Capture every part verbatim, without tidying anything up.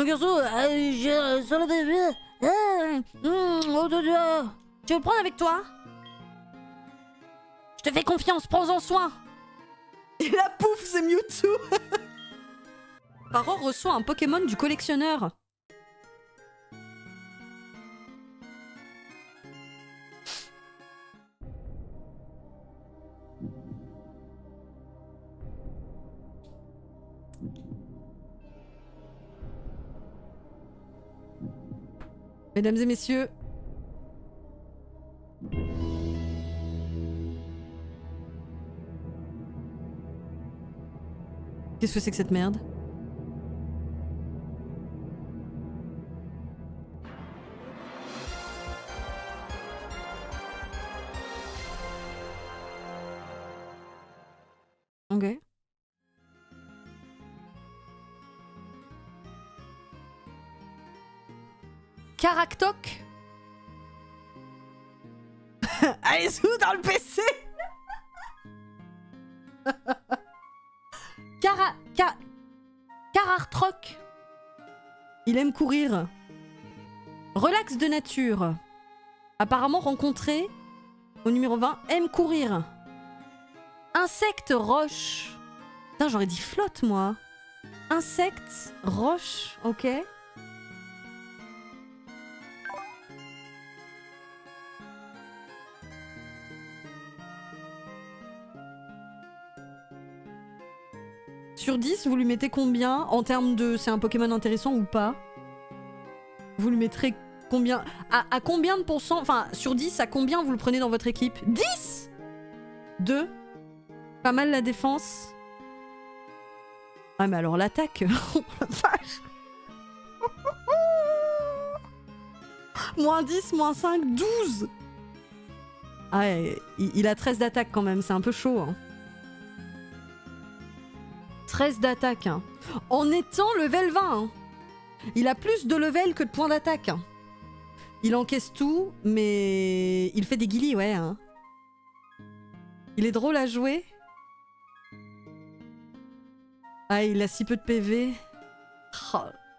Un garçon, euh, j'ai sur le bébé. Euh, mm, oh, de Dieu. Tu veux le prendre avec toi? Je te fais confiance, prends-en soin. Et la pouf, c'est Mewtwo. Paro reçoit un Pokémon du collectionneur. Mesdames et messieurs, qu'est-ce que c'est que cette merde? Ok. Caractoc. Allez, sous dans le P C. Cara... Ca... Carartroc. Il aime courir. Relax de nature. Apparemment rencontré au numéro vingt, aime courir. Insecte roche. Putain, j'aurais dit flotte, moi. Insecte roche, ok. Sur dix, vous lui mettez combien en termes de c'est un Pokémon intéressant ou pas? Vous lui mettrez combien à, à combien de pourcents? Enfin, sur dix, à combien vous le prenez dans votre équipe? dix? deux? Pas mal la défense. Ah mais alors l'attaque, oh la vache. Moins dix, moins cinq, douze. Ah ouais, il, il a treize d'attaque quand même, c'est un peu chaud. Hein. treize d'attaque. Hein. En étant level vingt. Hein. Il a plus de level que de points d'attaque. Hein. Il encaisse tout, mais il fait des guilis, ouais. Hein. Il est drôle à jouer. Ah, il a si peu de P V. Oh.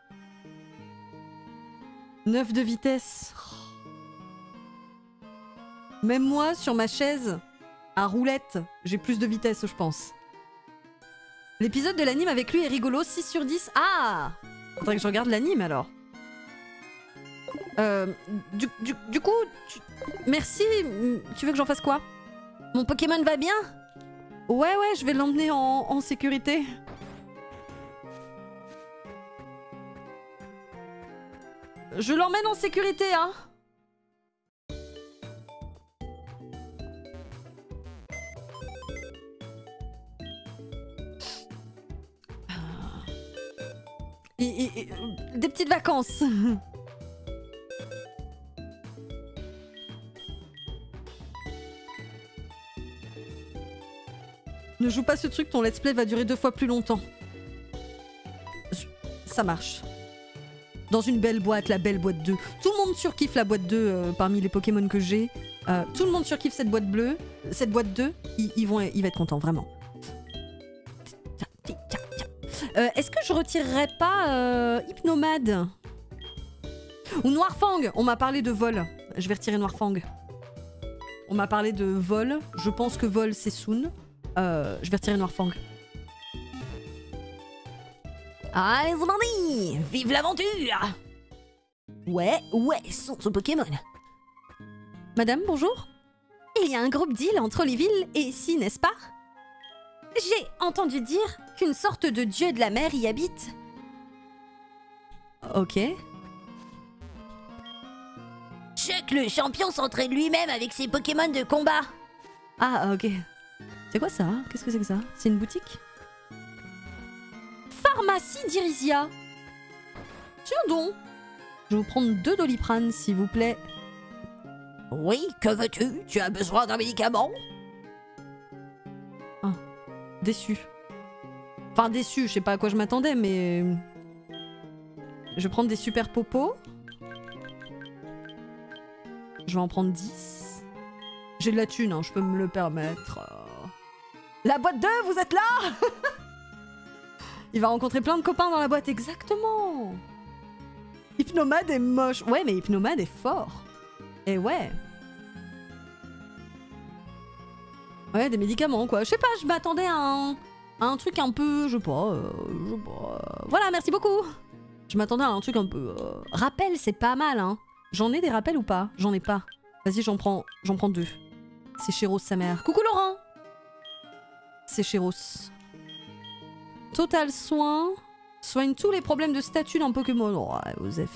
neuf de vitesse. Oh. Même moi, sur ma chaise, à roulette, j'ai plus de vitesse, je pense. L'épisode de l'anime avec lui est rigolo, six sur dix. Ah! Faudrait que je regarde l'anime, alors. Euh, du, du, du coup, tu... merci. Tu veux que j'en fasse quoi? Mon Pokémon va bien? Ouais, ouais, je vais l'emmener en, en sécurité. Je l'emmène en sécurité, hein. Et, et, et, des petites vacances. Ne joue pas ce truc, ton let's play va durer deux fois plus longtemps. Je... Ça marche. Dans une belle boîte, la belle boîte deux. Tout le monde surkiffe la boîte deux euh, parmi les Pokémon que j'ai. Euh, tout le monde surkiffe cette boîte bleue. Cette boîte deux, ils, ils vont, il va être content, vraiment. Euh, Est-ce que je retirerais pas euh, Hypnomade? Ou Noirfang? On m'a parlé de vol. Je vais retirer Noirfang. On m'a parlé de vol. Je pense que vol, c'est soon. Euh, je vais retirer Noirfang. Allez, c'est parti! Vive l'aventure! Ouais, ouais, sont ce Pokémon. Madame, bonjour. Il y a un groupe d'îles entre les villes et ici, n'est-ce pas? J'ai entendu dire qu'une sorte de dieu de la mer y habite. Ok. Chuck, le champion, s'entraîne lui-même avec ses Pokémon de combat. Ah, ok. C'est quoi ça? Qu'est-ce que c'est que ça? C'est une boutique? Pharmacie d'Irisia. Tiens donc. Je vais vous prendre deux Doliprane, s'il vous plaît. Oui, que veux-tu? Tu as besoin d'un médicament? Ah, déçu. Enfin, déçu, je sais pas à quoi je m'attendais, mais... Je vais prendre des super popos. Je vais en prendre dix. J'ai de la thune, hein, je peux me le permettre. La boîte deux, vous êtes là? Il va rencontrer plein de copains dans la boîte, exactement. Hypnomade est moche. Ouais, mais Hypnomade est fort. Et ouais. Ouais, des médicaments, quoi. Je sais pas, je m'attendais à un... à un truc un peu... Je sais pas... Euh, je sais pas... euh, Voilà, merci beaucoup. Je m'attendais à un truc un peu... Euh... Rappel, c'est pas mal, hein. J'en ai des rappels ou pas? J'en ai pas. Vas-y, j'en prends... j'en prends deux. C'est Chéros, sa mère. Coucou Laurent. C'est Chéros. Total soin... Soigne tous les problèmes de statut d'un Pokémon. Oh, Osef.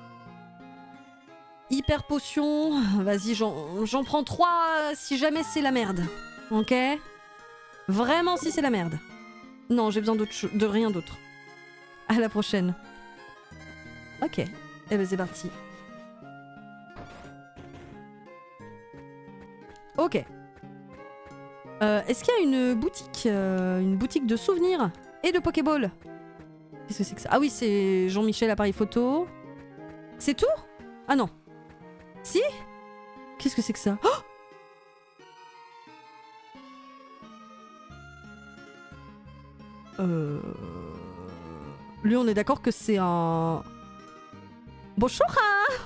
Hyper potion. Vas-y, j'en prends trois si jamais c'est la merde. Ok? Vraiment si c'est la merde. Non, j'ai besoin de rien d'autre. À la prochaine. Ok. Eh ben c'est parti. Ok. Euh, Est-ce qu'il y a une boutique euh, Une boutique de souvenirs et de Pokéball? Qu'est-ce que c'est que ça? Ah oui, c'est Jean-Michel appareil photo. C'est tout? Ah non. Si? Qu'est-ce que c'est que ça? Oh, euh... Lui, on est d'accord que c'est un... Bonjour, hein.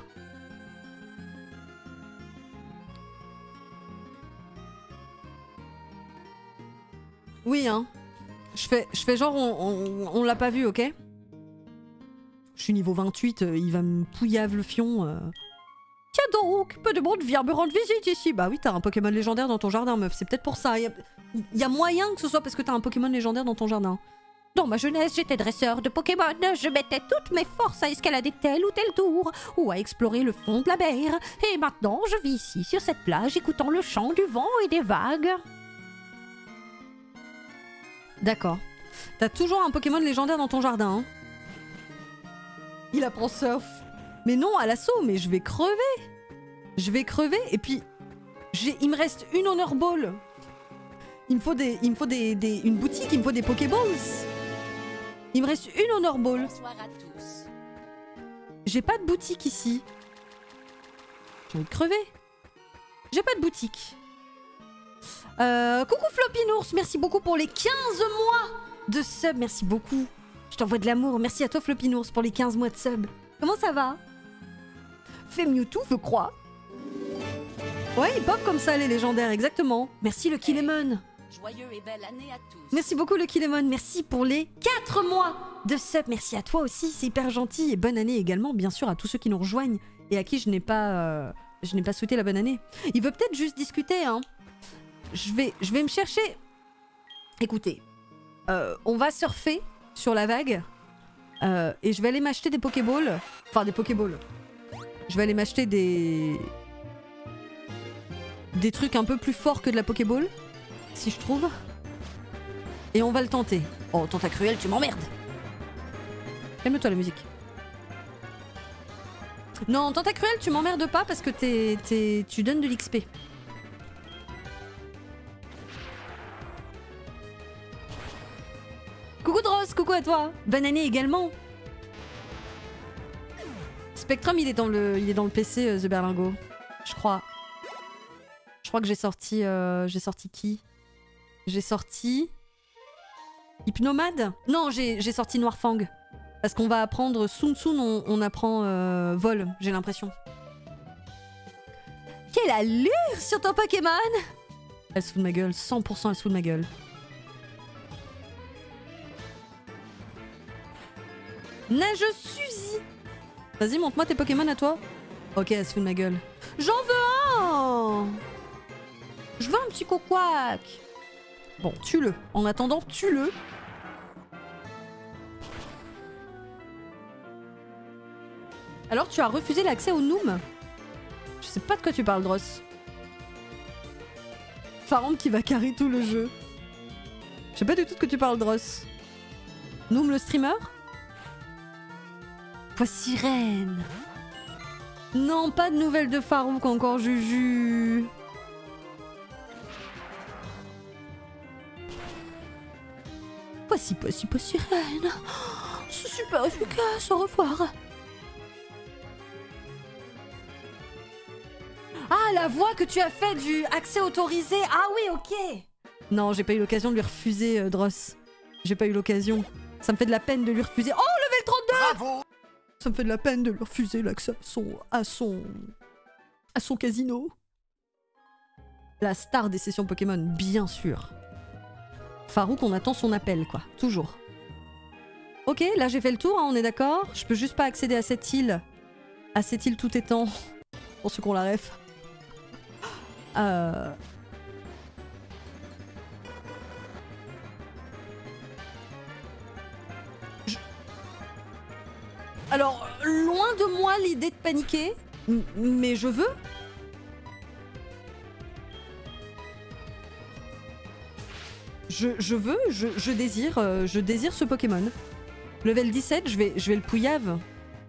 Oui, hein. Je fais, je fais genre, on, on, on l'a pas vu, ok? Je suis niveau vingt-huit, euh, il va me pouillave le fion. Euh... Tiens donc, peu de monde vient me rendre visite ici. Bah oui, t'as un Pokémon légendaire dans ton jardin, meuf. C'est peut-être pour ça. Il y, a, y a moyen que ce soit parce que t'as un Pokémon légendaire dans ton jardin. Dans ma jeunesse, j'étais dresseur de Pokémon. Je mettais toutes mes forces à escalader tel ou tel tour, ou à explorer le fond de la mer. Et maintenant, je vis ici, sur cette plage, écoutant le chant du vent et des vagues. D'accord. T'as toujours un Pokémon légendaire dans ton jardin, hein? Il apprend surf. Mais non, à l'assaut, mais je vais crever. Je vais crever, et puis... il me reste une Honor Ball. Il me faut, des, il me faut des, des, une boutique, il me faut des Pokéballs. Il me reste une Honor Ball. Bonsoir à tous. J'ai pas de boutique ici. J'ai envie de crever. J'ai pas de boutique. Euh, coucou Flopinours, merci beaucoup pour les quinze mois de sub. Merci beaucoup. Je t'envoie de l'amour. Merci à toi Flopinours pour les quinze mois de sub. Comment ça va? Fais Mewtwo, je crois. Ouais, il pop comme ça les légendaires, exactement. Merci le Killemon. Joyeux et belle année à tous. Merci beaucoup le Killemon. Merci pour les quatre mois de sub. Merci à toi aussi, c'est hyper gentil. Et bonne année également, bien sûr, à tous ceux qui nous rejoignent et à qui je n'ai pas, euh, je n'ai pas souhaité la bonne année. Il veut peut-être juste discuter, hein. Je vais, je vais me chercher... Écoutez, euh, on va surfer sur la vague euh, et je vais aller m'acheter des Pokéballs. Enfin, des Pokéballs. Je vais aller m'acheter des... Des trucs un peu plus forts que de la Pokéball, si je trouve. Et on va le tenter. Oh, Tentacruel, tu m'emmerdes. Calme-toi la musique. Non, Tentacruel, tu m'emmerdes pas parce que t'es, t'es, tu donnes de l'X P. Coucou Dross, coucou à toi. Bonne année également. Spectrum, il est dans le, il est dans le P C, euh, The Berlingo. Je crois. Je crois que j'ai sorti... Euh, j'ai sorti qui? J'ai sorti... Hypnomade? Non, j'ai sorti Noirfang. Parce qu'on va apprendre... Soon Soon, on, on apprend euh, vol, j'ai l'impression. Quelle allure sur ton Pokémon! Elle se fout de ma gueule, cent pour cent elle se fout de ma gueule. Nageuse Suzy! Vas-y, montre-moi tes Pokémon à toi. Ok, elle se fout de ma gueule. J'en veux un! Je veux un petit coquac. Bon, tue-le. En attendant, tue-le. Alors, tu as refusé l'accès au Noom? Je sais pas de quoi tu parles, Dross. Farand qui va carrer tout le jeu. Je sais pas du tout de quoi tu parles, Dross. Noom le streamer? Quoi, sirène? Non, pas de nouvelles de Farouk encore, Juju. Voici, voici, pas sirène. C'est super efficace, au revoir. Ah, la voix que tu as fait du accès autorisé. Ah oui, ok. Non, j'ai pas eu l'occasion de lui refuser, euh, Dross. J'ai pas eu l'occasion. Ça me fait de la peine de lui refuser. Oh, level trente-deux! Bravo! Ça me fait de la peine de lui refuser l'accès à son, à son... à son casino. La star des sessions Pokémon, bien sûr. Farouk, on attend son appel, quoi. Toujours. Ok, là j'ai fait le tour, hein, on est d'accord. Je peux juste pas accéder à cette île. À cette île tout étant. Pour ceux qui ont la ref. Euh... Je... Alors, loin de moi l'idée de paniquer, mais je veux. Je, je veux, je, je désire, euh, je désire ce Pokémon. Level dix-sept, je vais, je vais le pouillave.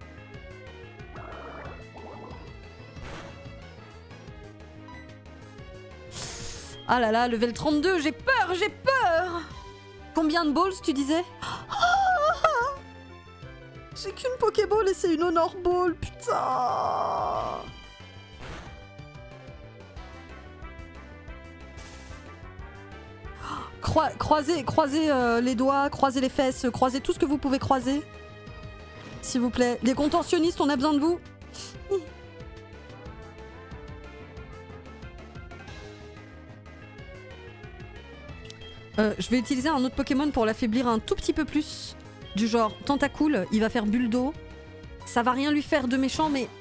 Ah là là, level trente-deux, j'ai peur, j'ai peur. Combien de balls tu disais? J'ai qu'une Pokéball et c'est une Honor Ball, putain. Croi croisez croisez euh, les doigts, croisez les fesses, croisez tout ce que vous pouvez croiser. S'il vous plaît. Les contentionnistes, on a besoin de vous. Euh, je vais utiliser un autre Pokémon pour l'affaiblir un tout petit peu plus. Du genre Tentacool, il va faire bulle d'eau. Ça va rien lui faire de méchant, mais...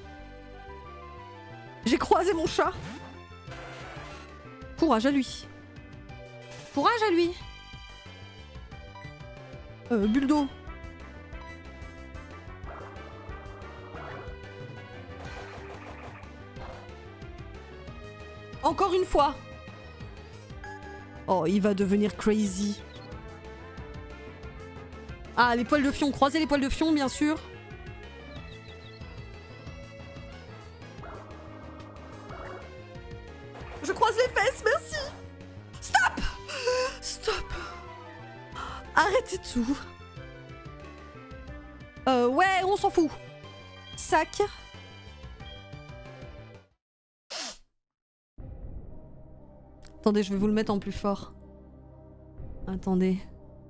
J'ai croisé mon chat. Courage à lui. Courage à lui. Euh, bulle d'eau. Encore une fois. Oh, il va devenir crazy. Ah, les poils de fion. Croisez les poils de fion, bien sûr. Je croise les fesses, merci. Stop. Stop. Arrêtez tout. Euh, ouais, on s'en fout. Sac. Attendez, je vais vous le mettre en plus fort. Attendez.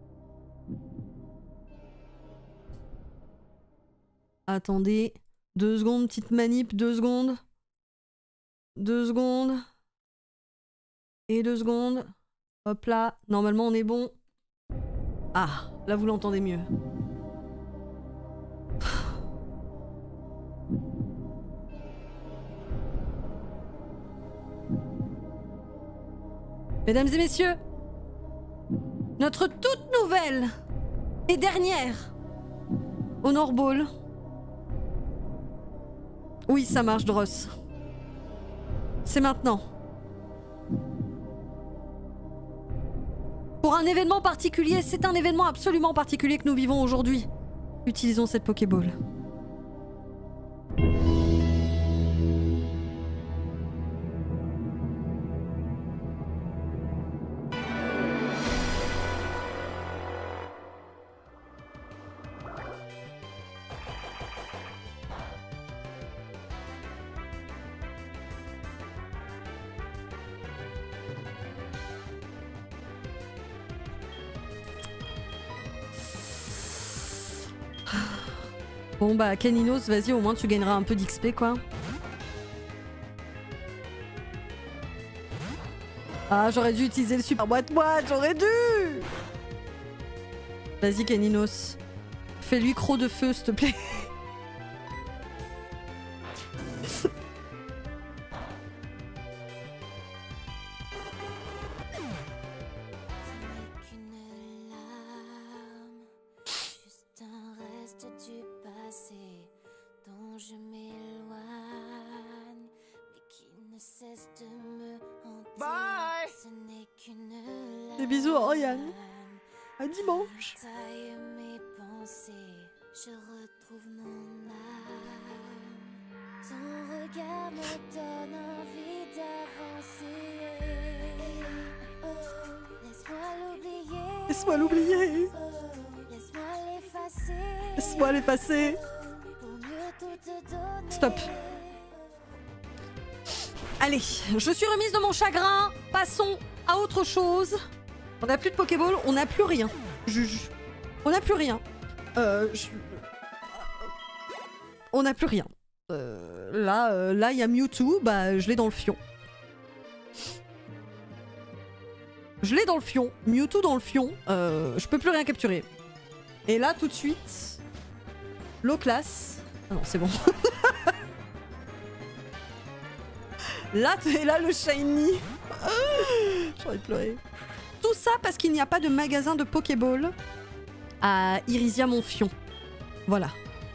Attendez. Deux secondes, petite manip, deux secondes. Deux secondes. Et deux secondes. Hop là. Normalement, on est bon. Ah, là, vous l'entendez mieux. Mesdames et messieurs, notre toute nouvelle et dernière Honor Ball. Oui, ça marche, Dross. C'est maintenant. Pour un événement particulier, c'est un événement absolument particulier que nous vivons aujourd'hui. Utilisons cette Pokéball. Bon bah Caninos, vas-y, au moins tu gagneras un peu d'X P quoi. Ah, j'aurais dû utiliser le super boîte-boîte, j'aurais dû. Vas-y Caninos. Fais-lui croc de feu, s'il te plaît. Des bisous à Oriane. À dimanche. Je retrouve mon âme. Ton regard me donne envie d'avancer. Oh, laisse-moi l'oublier. Laisse-moi l'oublier. Oh, laisse-moi l'effacer. Laisse-moi l'effacer. Pour mieux tout te donner. Stop. Allez, je suis remise de mon chagrin. Passons à autre chose. On n'a plus de Pokéball, on n'a plus rien. Juge. On n'a plus rien. Euh, je... on n'a plus rien. Euh, là, euh, là, il y a Mewtwo, bah, je l'ai dans le fion. Je l'ai dans le fion. Mewtwo dans le fion. Euh, je peux plus rien capturer. Et là, tout de suite, low class. Ah non, c'est bon. Là, et là, le shiny. J'ai envie de pleurer. Tout ça parce qu'il n'y a pas de magasin de Pokéball à Irisia Monfion. Voilà.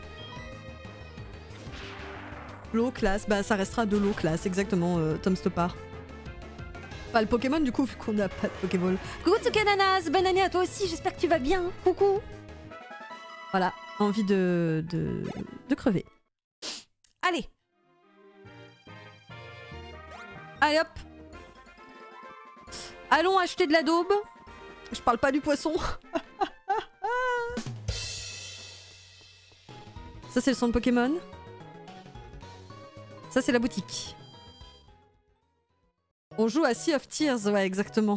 Low class, bah ça restera de low class, exactement, euh, Tom Stoppard. Pas le Pokémon du coup, vu qu'on n'a pas de Pokéball. Coucou Tsukananas, bonne année à toi aussi, j'espère que tu vas bien. Coucou. Voilà, envie de, de, de crever. Allez. Allez hop. Allons acheter de la daube. Je parle pas du poisson. Ça c'est le centre Pokémon. Ça c'est la boutique. On joue à Sea of Tears, ouais exactement.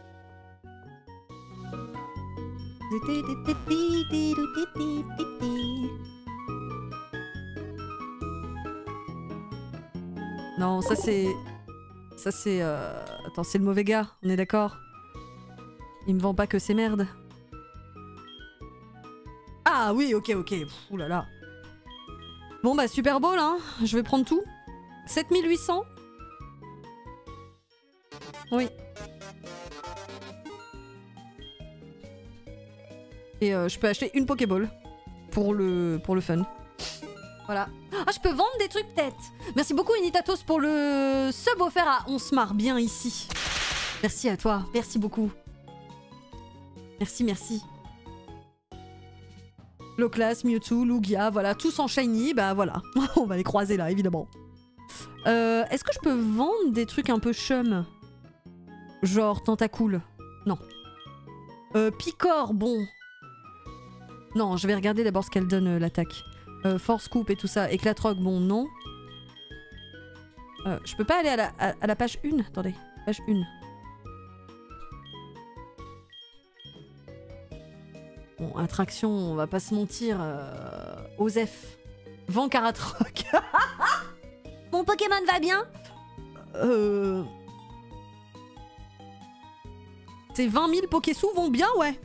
Non, ça c'est... Ça c'est... Euh... Attends, c'est le mauvais gars, on est d'accord? Il me vend pas que ces merdes. Ah oui, ok, ok. Ouh là là. Bon bah Super Bowl, hein. Je vais prendre tout. sept mille huit cents. Oui. Et euh, je peux acheter une Pokéball. Pour le, pour le fun. Voilà. Ah, je peux vendre des trucs peut-être. Merci beaucoup Unitatos pour le sub offert à On se marre bien ici. Merci à toi, merci beaucoup. Merci, merci. Loclas, Mewtwo, Lugia, voilà, tous en shiny, bah voilà. On va les croiser là, évidemment. Euh, Est-ce que je peux vendre des trucs un peu chum? Genre Tentacool? Non. Euh, Picor, bon. Non, je vais regarder d'abord ce qu'elle donne euh, l'attaque. Euh, Force Coupe et tout ça. Éclatrogue, bon, non. Euh, je peux pas aller à la, à, à la page un? Attendez, page un. Bon, attraction, on va pas se mentir. Euh, Osef. Vent Karatroc. Mon Pokémon va bien? Euh... Ces vingt mille Pokésous vont bien, ouais.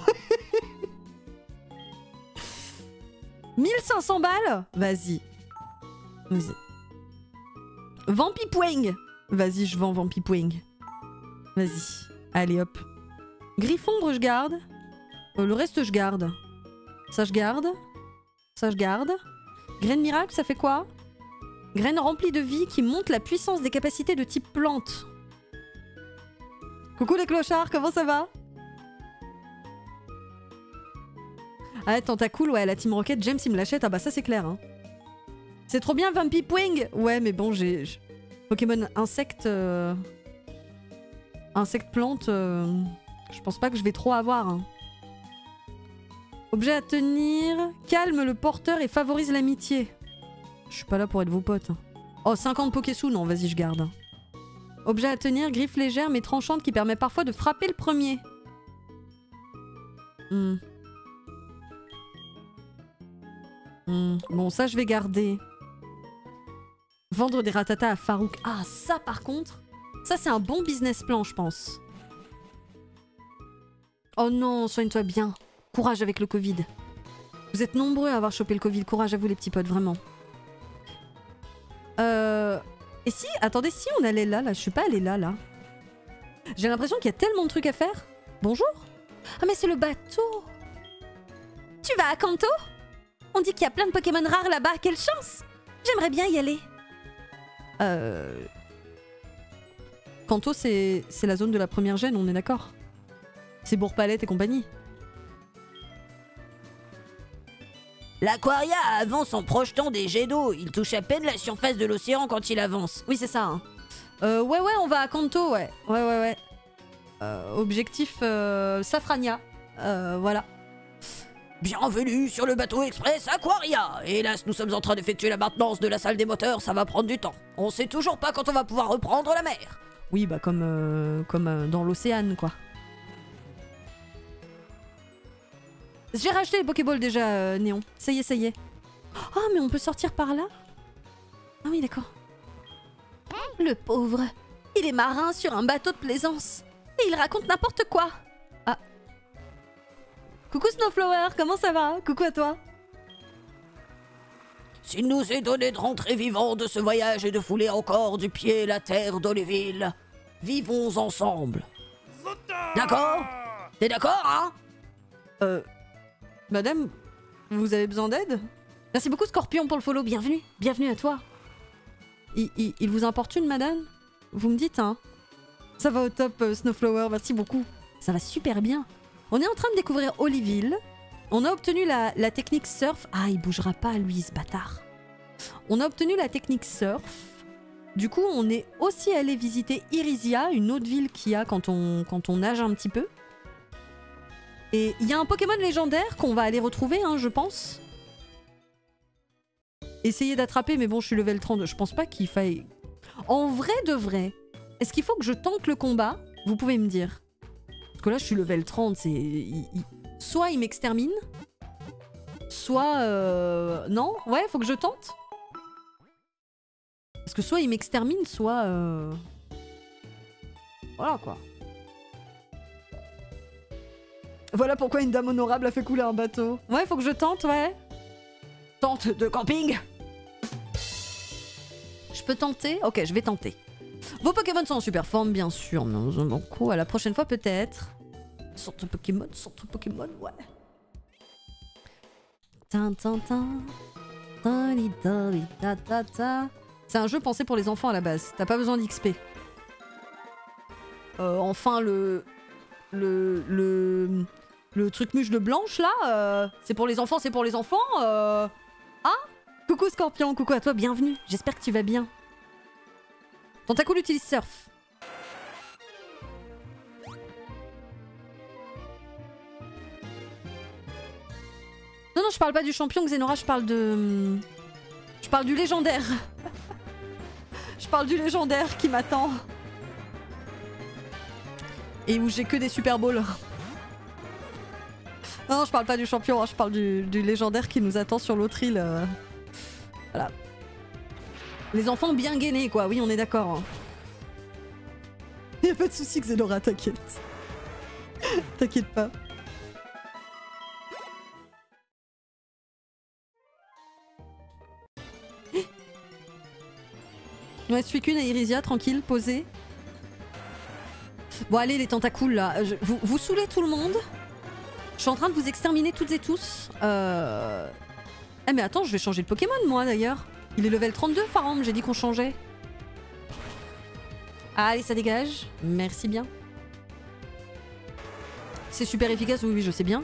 mille cinq cents balles? Vas-y. Vas-y. Vampipouing. Vas-y, je vends Vampipouing. Vas-y. Allez, hop. Griffondre, je garde. Euh, le reste, je garde. Ça, je garde. Ça, je garde. Graine miracle, ça fait quoi? Graine remplie de vie qui monte la puissance des capacités de type plante. Coucou les clochards, comment ça va? Ah, Tentacool, ouais, la Team Rocket, James il me l'achète. Ah bah ça c'est clair. Hein. C'est trop bien Vampipouing. Ouais, mais bon, j'ai... Pokémon insecte... Euh... Insecte plante... Euh... Je pense pas que je vais trop avoir. Hein. Objet à tenir... Calme le porteur et favorise l'amitié. Je suis pas là pour être vos potes. Oh, cinquante Pokésous, non, vas-y, je garde. Objet à tenir, griffe légère mais tranchante qui permet parfois de frapper le premier. Hmm. Hmm. Bon, ça, je vais garder. Vendre des ratatas à Farouk. Ah, ça, par contre, ça, c'est un bon business plan, je pense. Oh non, soigne-toi bien. Courage avec le Covid. Vous êtes nombreux à avoir chopé le Covid. Courage à vous, les petits potes, vraiment. Euh... Et si... Attendez, si on allait là, là, je suis pas allée là, là. J'ai l'impression qu'il y a tellement de trucs à faire. Bonjour. Ah mais c'est le bateau. Tu vas à Kanto? On dit qu'il y a plein de Pokémon rares là-bas, quelle chance. J'aimerais bien y aller. Euh... Kanto, c'est la zone de la première gêne, on est d'accord? C'est Bourg-Palette et compagnie. L'Aquaria avance en projetant des jets d'eau. Il touche à peine la surface de l'océan quand il avance. Oui, c'est ça. Hein. Euh, ouais, ouais, on va à Kanto, ouais. Ouais, ouais, ouais. Euh, objectif euh, Safrania. Euh, voilà. Bienvenue sur le bateau express Aquaria. Hélas, nous sommes en train d'effectuer la maintenance de la salle des moteurs, ça va prendre du temps. On sait toujours pas quand on va pouvoir reprendre la mer. Oui, bah comme, euh, comme euh, dans l'océan, quoi. J'ai racheté les Pokéballs déjà, euh, Néon. Ça y est, ça y est. Ah, mais on peut sortir par là? Ah oui, d'accord. Le pauvre. Il est marin sur un bateau de plaisance. Et il raconte n'importe quoi. Ah. Coucou Snowflower, comment ça va? Coucou à toi. S'il nous est donné de rentrer vivants de ce voyage et de fouler encore du pied la terre d'Oliville, vivons ensemble. D'accord? T'es d'accord, hein? Euh... Madame, vous avez besoin d'aide? Merci beaucoup Scorpion pour le follow, bienvenue. Bienvenue à toi. Il, il, il vous importune, madame? Vous me dites, hein? Ça va au top, euh, Snowflower, merci beaucoup. Ça va super bien. On est en train de découvrir Oliville. On a obtenu la, la technique surf. Ah, il bougera pas, lui, ce bâtard. On a obtenu la technique surf. Du coup, on est aussi allé visiter Irisia, une autre ville qu'il y a quand on, quand on nage un petit peu. Et il y a un Pokémon légendaire qu'on va aller retrouver, hein, je pense. Essayer d'attraper, mais bon, je suis level trente. Je pense pas qu'il faille... En vrai de vrai, est-ce qu'il faut que je tente le combat? Vous pouvez me dire. Parce que là, je suis level trente, c'est... Il, il... Soit il m'extermine, soit... Euh... Non? Ouais, faut que je tente. Parce que soit il m'extermine, soit... Euh... Voilà, quoi. Voilà pourquoi une dame honorable a fait couler un bateau. Ouais, faut que je tente, ouais. Tente de camping. Je peux tenter? Ok, je vais tenter. Vos Pokémon sont en super forme, bien sûr. Donc, à la prochaine fois, peut-être. Sorte Pokémon, sorte Pokémon, ouais. C'est un jeu pensé pour les enfants à la base. T'as pas besoin d'X P. Euh, enfin, le... Le... Le... Le truc muche de blanche, là, euh, c'est pour les enfants, c'est pour les enfants. Euh... Ah, coucou Scorpion, coucou à toi, bienvenue. J'espère que tu vas bien. Tentacool utilise Surf. Non, non, je parle pas du champion Xenora, je parle de... Je parle du légendaire. Je parle du légendaire qui m'attend. Et où j'ai que des Super Balls. Non, non, je parle pas du champion, hein, je parle du, du légendaire qui nous attend sur l'autre île. Euh... Voilà. Les enfants bien gainés, quoi. Oui, on est d'accord. Hein. Y'a pas de soucis, Xenora, t'inquiète. T'inquiète pas. Ouais, Suicune et Irisia, tranquille, posés. Bon, allez, les tentacoules, là. Je... Vous, vous saoulez tout le monde? Je suis en train de vous exterminer toutes et tous. Euh... Eh mais attends, je vais changer de Pokémon, moi, d'ailleurs. Il est level trente-deux, Farambe, j'ai dit qu'on changeait. Allez, ça dégage. Merci bien. C'est super efficace, oui, oui, je sais bien.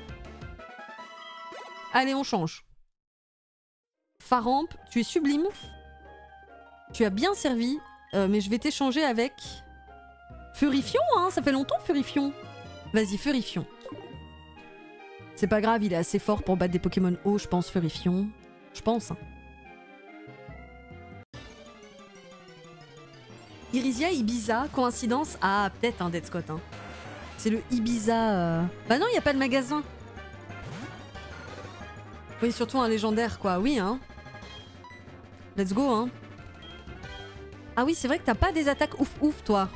Allez, on change. Farambe, tu es sublime. Tu as bien servi, euh, mais je vais t'échanger avec... Furifion, hein, ça fait longtemps, Furifion. Vas-y, Furifion. C'est pas grave, il est assez fort pour battre des Pokémon hauts, je pense, Furifion. Je pense. Hein. Irisia, Ibiza, coïncidence? Ah, peut-être un hein, Dead Scott. Hein. C'est le Ibiza... Euh... Bah non, il n'y a pas de magasin. Oui, surtout un légendaire, quoi. Oui, hein. Let's go, hein. Ah oui, c'est vrai que t'as pas des attaques ouf ouf, toi.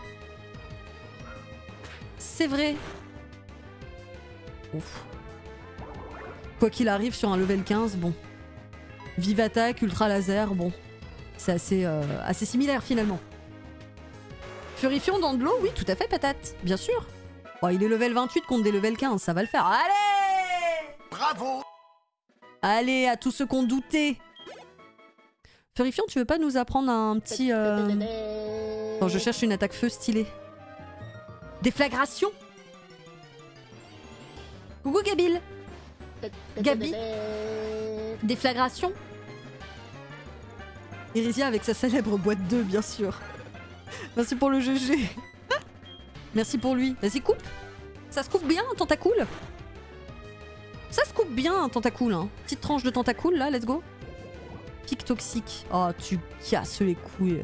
C'est vrai. Ouf. Quoi qu'il arrive sur un level quinze, bon. Vive attaque, ultra laser, bon. C'est assez, euh, assez similaire finalement. Furifion dans de l'eau, oui, tout à fait, patate. Bien sûr. Oh, il est level vingt-huit contre des level quinze, ça va le faire. Allez! Bravo! Allez, à tous ceux qui ont douté. Furifion, tu veux pas nous apprendre un petit... Euh... Attends, je cherche une attaque feu stylée. Déflagration? Coucou Gabil. Gabi. Déflagration. Irisia avec sa célèbre boîte deux, bien sûr. Merci pour le G G. Merci pour lui. Vas-y, coupe. Ça se coupe bien, un tentacool. Ça se coupe bien, un tentacool. Hein. Petite tranche de tentacool, là, let's go. Pic toxique. Oh, tu casses les couilles.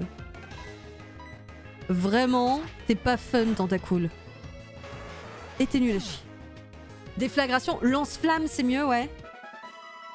Vraiment, t'es pas fun, tentacool. Et t'es nul à chier. Déflagration, lance-flamme, c'est mieux, ouais.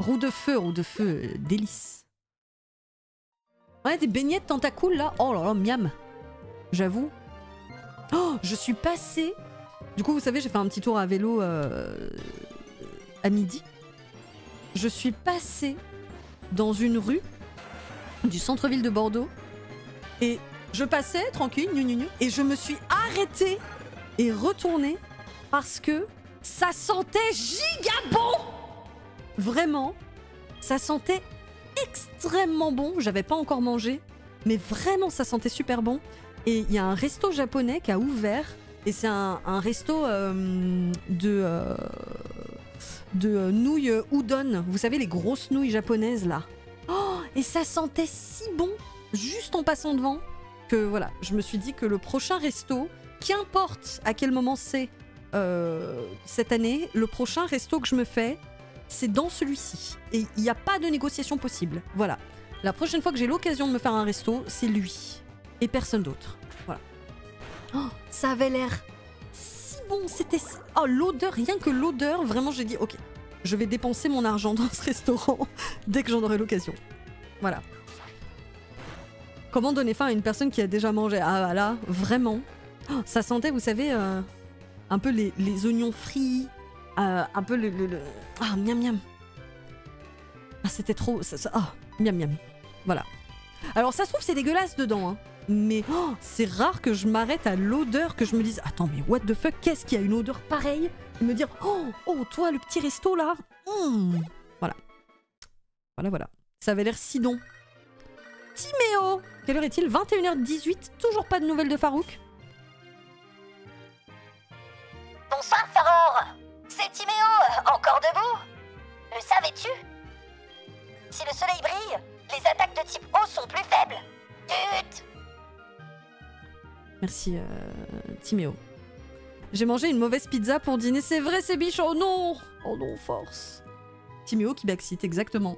Roue de feu, roue de feu, euh, délice. Ouais, des beignets de tentacool là. Oh là là, miam. J'avoue. Oh, je suis passée. Du coup, vous savez, j'ai fait un petit tour à vélo euh, à midi. Je suis passée dans une rue du centre-ville de Bordeaux et je passais tranquille, gnu, gnu, gnu, et je me suis arrêtée et retournée parce que ça sentait giga bon. Vraiment, ça sentait extrêmement bon. J'avais pas encore mangé, mais vraiment ça sentait super bon. Et il y a un resto japonais qui a ouvert et c'est un, un resto euh, de euh, de euh, nouilles udon. Vous savez les grosses nouilles japonaises là. Oh, et ça sentait si bon juste en passant devant que voilà, je me suis dit que le prochain resto, qu'importe à quel moment c'est euh, cette année, le prochain resto que je me fais, c'est dans celui-ci. Et il n'y a pas de négociation possible. Voilà. La prochaine fois que j'ai l'occasion de me faire un resto, c'est lui. Et personne d'autre. Voilà. Oh, ça avait l'air si bon. C'était... si- Oh, l'odeur, rien que l'odeur, vraiment j'ai dit, ok, je vais dépenser mon argent dans ce restaurant dès que j'en aurai l'occasion. Voilà. Comment donner faim à une personne qui a déjà mangé? Ah bah là, vraiment. Oh, ça sentait, vous savez, euh, un peu les, les oignons frits, euh, un peu le... le, le... Ah, miam miam. Ah, c'était trop... Ça, ça... Ah, miam miam. Voilà. Alors ça se trouve, c'est dégueulasse dedans, hein. Mais oh, c'est rare que je m'arrête à l'odeur, que je me dise, attends, mais what the fuck, qu'est-ce qu'il y a une odeur pareille? Et me dire, oh, oh, toi, le petit resto là. Mmh. Voilà. Voilà, voilà. Ça avait l'air si don. Timéo! Quelle heure est-il? vingt et une heures dix-huit, toujours pas de nouvelles de Farouk. Bonsoir, Faror. C'est Timéo, encore debout? Le savais-tu? Si le soleil brille, les attaques de type eau sont plus faibles. Tut! Merci, euh, Timéo. J'ai mangé une mauvaise pizza pour dîner, c'est vrai, c'est biche, oh non! Oh non, force. Timéo qui backseat, exactement.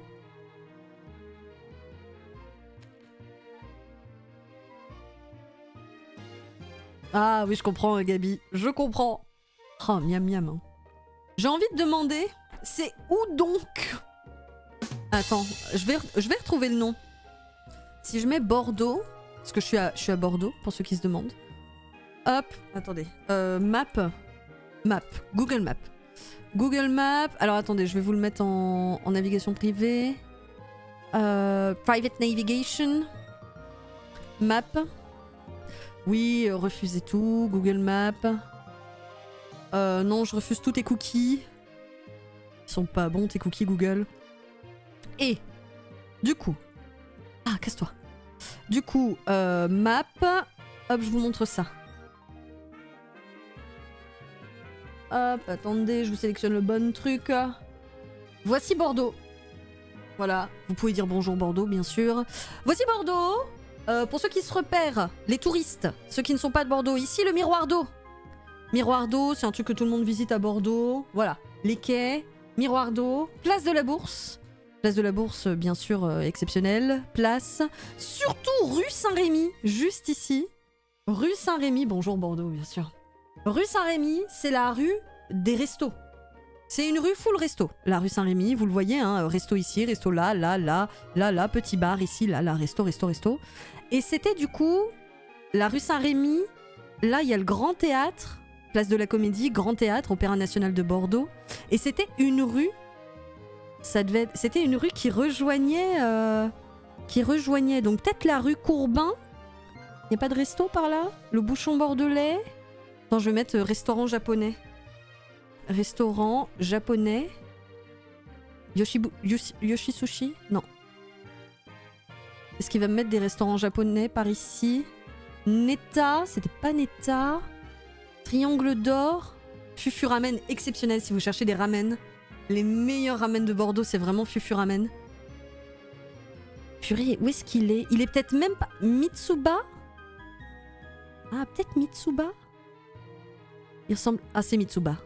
Ah oui, je comprends, Gabi, je comprends. Oh, miam miam. Hein. J'ai envie de demander, c'est où donc? Attends, je vais, je vais retrouver le nom. Si je mets Bordeaux, parce que je suis à, je suis à Bordeaux, pour ceux qui se demandent. Hop, attendez. Euh, map. Map. Google Map. Google Map. Alors attendez, je vais vous le mettre en, en navigation privée. Euh, private Navigation. Map. Oui, euh, refusez tout. Google Map. Euh, non, je refuse tous tes cookies. Ils sont pas bons, tes cookies Google. Et, du coup... Ah, casse-toi. Du coup, euh, map... Hop, je vous montre ça. Hop, attendez, je vous sélectionne le bon truc. Voici Bordeaux. Voilà, vous pouvez dire bonjour Bordeaux, bien sûr. Voici Bordeaux. Euh, pour ceux qui se repèrent, les touristes, ceux qui ne sont pas de Bordeaux, ici le miroir d'eau. Miroir d'eau, c'est un truc que tout le monde visite à Bordeaux. Voilà, les quais, miroir d'eau, place de la Bourse. Place de la Bourse, bien sûr, euh, exceptionnelle. Place, surtout rue Saint-Rémy, juste ici. Rue Saint-Rémy, bonjour Bordeaux, bien sûr. Rue Saint-Rémy, c'est la rue des restos. C'est une rue full resto. La rue Saint-Rémy, vous le voyez, hein, resto ici, resto là, là, là, là, là, petit bar ici, là, là, resto, resto, resto. Et c'était du coup la rue Saint-Rémy. Là, il y a le Grand Théâtre, place de la Comédie, Grand Théâtre, Opéra National de Bordeaux. Et c'était une rue. Ça devait être... C'était une rue qui rejoignait, euh... qui rejoignait donc peut-être la rue Courbin. Il n'y a pas de resto par là? Le Bouchon Bordelais. Attends, je vais mettre euh, restaurant japonais. Restaurant japonais. Yoshibu... Yoshi... Yoshi Sushi? Non. Est-ce qu'il va me mettre des restaurants japonais par ici? Neta, c'était pas Neta. Triangle d'or. Fufu Ramen, exceptionnel si vous cherchez des ramen. Les meilleurs ramen de Bordeaux, c'est vraiment Fufu Ramen. Purée, où est-ce qu'il est? Il est peut-être même pas... Mitsuba? Ah, peut-être Mitsuba? Il ressemble... Ah, c'est Mitsuba.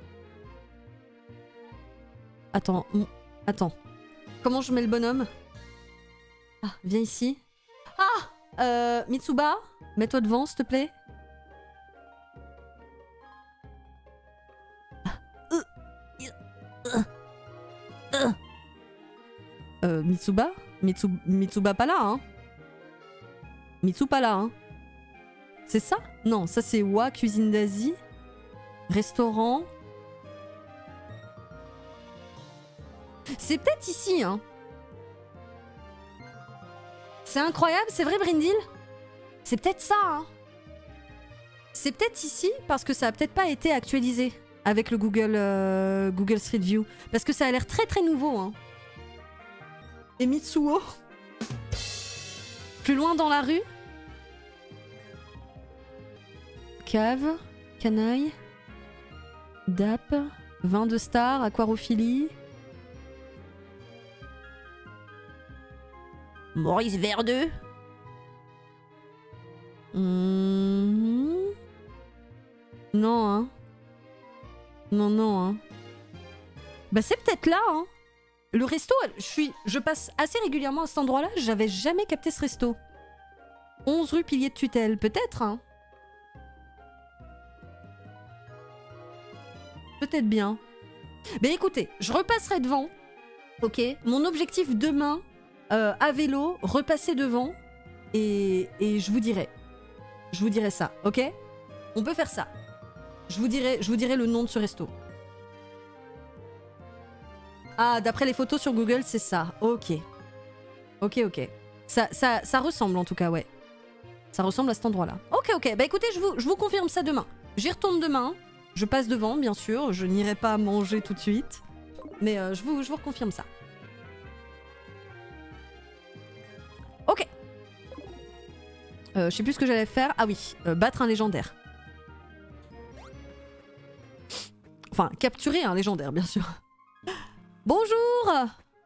Attends, on... attends. Comment je mets le bonhomme? Ah, viens ici. Ah euh, Mitsuba, mets-toi devant, s'il te plaît. Ah, euh, euh, euh. euh, Mitsuba Mitsu... Mitsuba pas là, hein. Mitsu pas là, hein. C'est ça? Non, ça c'est Wa, cuisine d'Asie. Restaurant. C'est peut-être ici, hein. C'est incroyable, c'est vrai, Brindil? C'est peut-être ça, hein. C'est peut-être ici, parce que ça a peut-être pas été actualisé avec le Google, euh, Google Street View. Parce que ça a l'air très très nouveau, hein. Et Mitsuo? Plus loin dans la rue? Cave, canaille, D A P, vin de star, aquarophilie. Maurice Verdeux. Mmh. Non, hein. Non, non, hein. Bah c'est peut-être là, hein. Le resto, je suis, je passe assez régulièrement à cet endroit-là. J'avais jamais capté ce resto. onze rue Pilier de Tutelle, peut-être, hein. Peut-être bien. Mais écoutez, je repasserai devant. Ok. Mon objectif demain, euh, à vélo, repasser devant. Et, et je vous dirai. Je vous dirai ça, ok? On peut faire ça. Je vous dirai, je vous dirai le nom de ce resto. Ah, d'après les photos sur Google, c'est ça. Ok. Ok, ok. Ça, ça, ça ressemble en tout cas, ouais. Ça ressemble à cet endroit-là. Ok, ok. Bah écoutez, je vous, je vous confirme ça demain. J'y retourne demain. Je passe devant, bien sûr. Je n'irai pas manger tout de suite. Mais euh, je, vous, je vous reconfirme ça. Ok. Euh, je sais plus ce que j'allais faire. Ah oui, euh, battre un légendaire. Enfin, capturer un légendaire, bien sûr. Bonjour.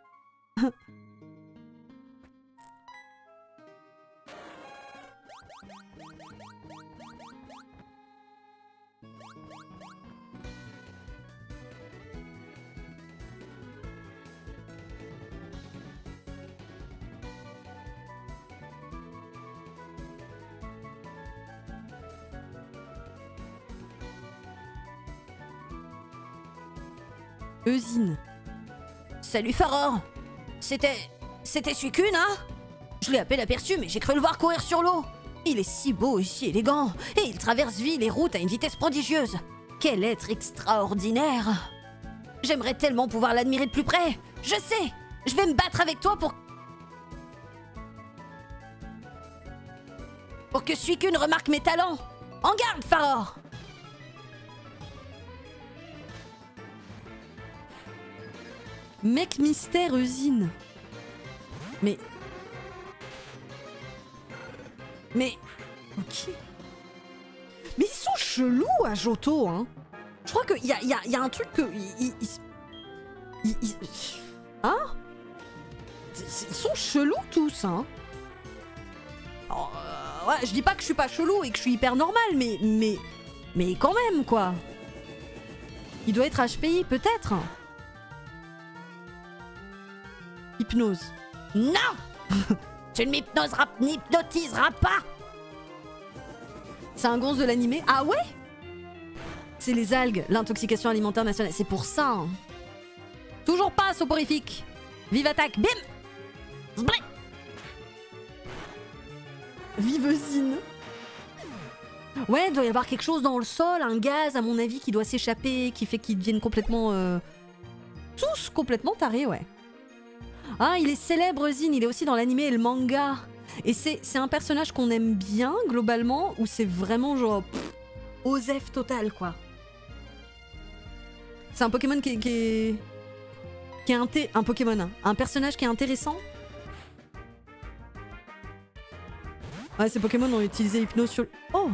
Eusine. Salut Faror. C'était... C'était Suicune, hein? Je l'ai à peine aperçu, mais j'ai cru le voir courir sur l'eau. Il est si beau et si élégant, et il traverse villes et routes à une vitesse prodigieuse. Quel être extraordinaire! J'aimerais tellement pouvoir l'admirer de plus près. Je sais, je vais me battre avec toi pour... Pour que Suicune remarque mes talents. En garde, Faror! Mec mystère Eusine. Mais... Mais... Ok. Mais ils sont chelous à Johto, hein. Je crois qu'il y a, y, a, y a un truc que... Ils... ils, ils hein? Ils sont chelous tous, hein. Alors, euh, ouais, je dis pas que je suis pas chelou et que je suis hyper normal, mais... Mais... Mais quand même, quoi. Il doit être H P I, peut-être. Hypnose. Non. Tu ne m'hypnoseras, n'hypnotiseras pas. C'est un gonze de l'animé. Ah ouais? C'est les algues, l'intoxication alimentaire nationale. C'est pour ça. Hein. Toujours pas soporifique. Vive attaque. Bim. Zblé. Vive Eusine. Ouais, il doit y avoir quelque chose dans le sol, un gaz à mon avis qui doit s'échapper, qui fait qu'ils deviennent complètement... Euh... Tous complètement tarés, ouais. Ah, il est célèbre, Eusine, il est aussi dans l'anime et le manga. Et c'est un personnage qu'on aime bien, globalement, où c'est vraiment genre... Pff, Osef total, quoi. C'est un Pokémon qui est... Qui est, qui est un, un Pokémon, hein. Un personnage qui est intéressant. Ouais, ces Pokémon ont utilisé Hypnose sur... Oh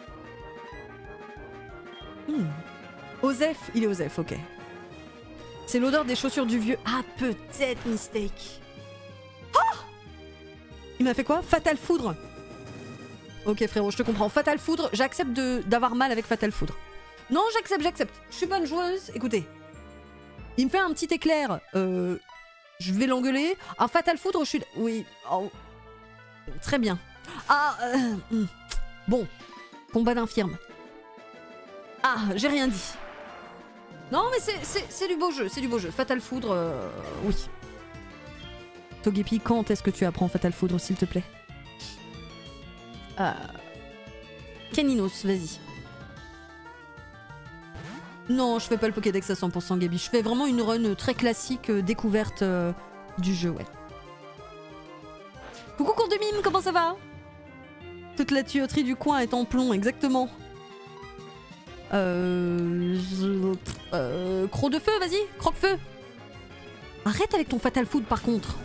hmm. Osef, il est Osef, ok. C'est l'odeur des chaussures du vieux. Ah, peut-être Mistake. Oh! Il m'a fait quoi? Fatal Foudre. Ok, frérot, je te comprends. Fatal Foudre, j'accepte d'avoir mal avec Fatal Foudre. Non, j'accepte, j'accepte. Je suis bonne joueuse. Écoutez. Il me fait un petit éclair. Euh, je vais l'engueuler. Un Fatal Foudre, je suis... Oui. Oh. Très bien. Ah, euh, bon. Combat d'infirme. Ah, j'ai rien dit. Non, mais c'est du beau jeu, c'est du beau jeu. Fatal Foudre, euh, oui. Togepi, quand est-ce que tu apprends Fatal Foudre, s'il te plaît? euh... Keninos, vas-y. Non, je fais pas le Pokédex à cent pour cent, Gabi. Je fais vraiment une run très classique, euh, découverte euh, du jeu, ouais. Coucou cours de mime, comment ça va? Toute la tuyauterie du coin est en plomb, exactement. Euh... Je... euh croc de feu, vas-y, croque-feu. Arrête avec ton Fatal Food, par contre.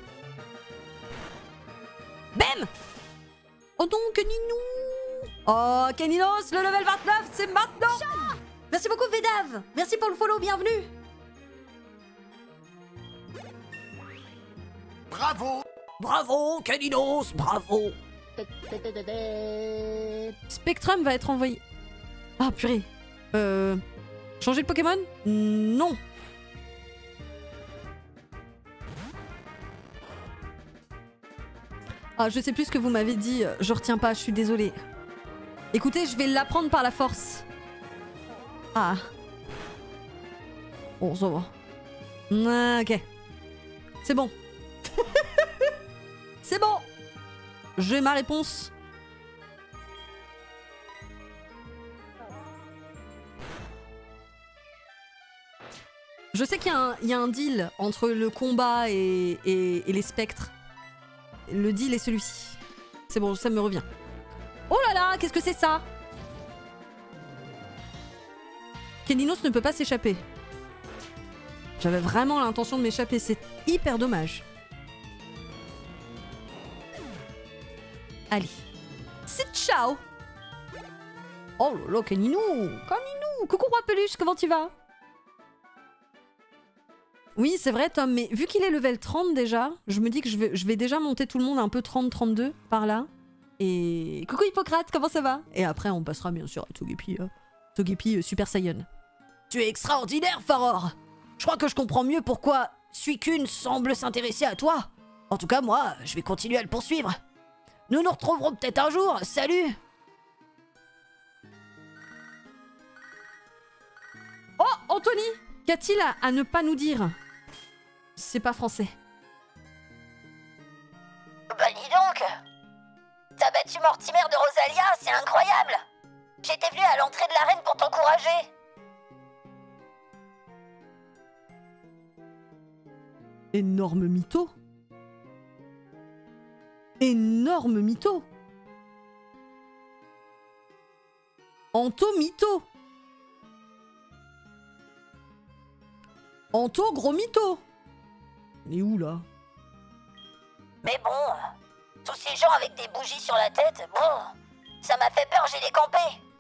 Bam! Oh non, Keninou! Oh, Keninos, le level vingt-neuf, c'est maintenant! Chat! Merci beaucoup, Vedav! Merci pour le follow, bienvenue! Bravo! Bravo, Keninos, bravo! Spectrum va être envoyé. Ah, purée. Euh... Changer de Pokémon? Non. Ah, je sais plus ce que vous m'avez dit. Je retiens pas, je suis désolée. Écoutez, je vais l'apprendre par la force. Ah. Bon, ça va. Ah, ok. C'est bon. C'est bon. J'ai ma réponse. Je sais qu'il y, y a un deal entre le combat et, et, et les spectres. Le deal est celui-ci. C'est bon, ça me revient. Oh là là, qu'est-ce que c'est ça? Keninos ne peut pas s'échapper. J'avais vraiment l'intention de m'échapper, c'est hyper dommage. Allez. C'est ciao. Oh là là, Keninou. Keninou. Coucou roi peluche, comment tu vas? Oui, c'est vrai, Tom, mais vu qu'il est level trente déjà, je me dis que je vais, je vais déjà monter tout le monde un peu trente trente-deux par là. Et... Coucou Hippocrate, comment ça va? Et après, on passera bien sûr à Togepi, euh, Togepi euh, Super Saiyan. Tu es extraordinaire, Faror! Je crois que je comprends mieux pourquoi Suicune semble s'intéresser à toi. En tout cas, moi, je vais continuer à le poursuivre. Nous nous retrouverons peut-être un jour, salut! Oh, Anthony! Qu'a-t-il à, à ne pas nous dire? C'est pas français. Bah dis donc! T'as battu Mortimer de Rosalia, c'est incroyable! J'étais venu à l'entrée de l'arène pour t'encourager. Énorme mytho. Énorme mytho. Anto mytho. Anto gros mytho. Mais où là? Mais bon, tous ces gens avec des bougies sur la tête, bon, ça m'a fait peur, j'ai décampé.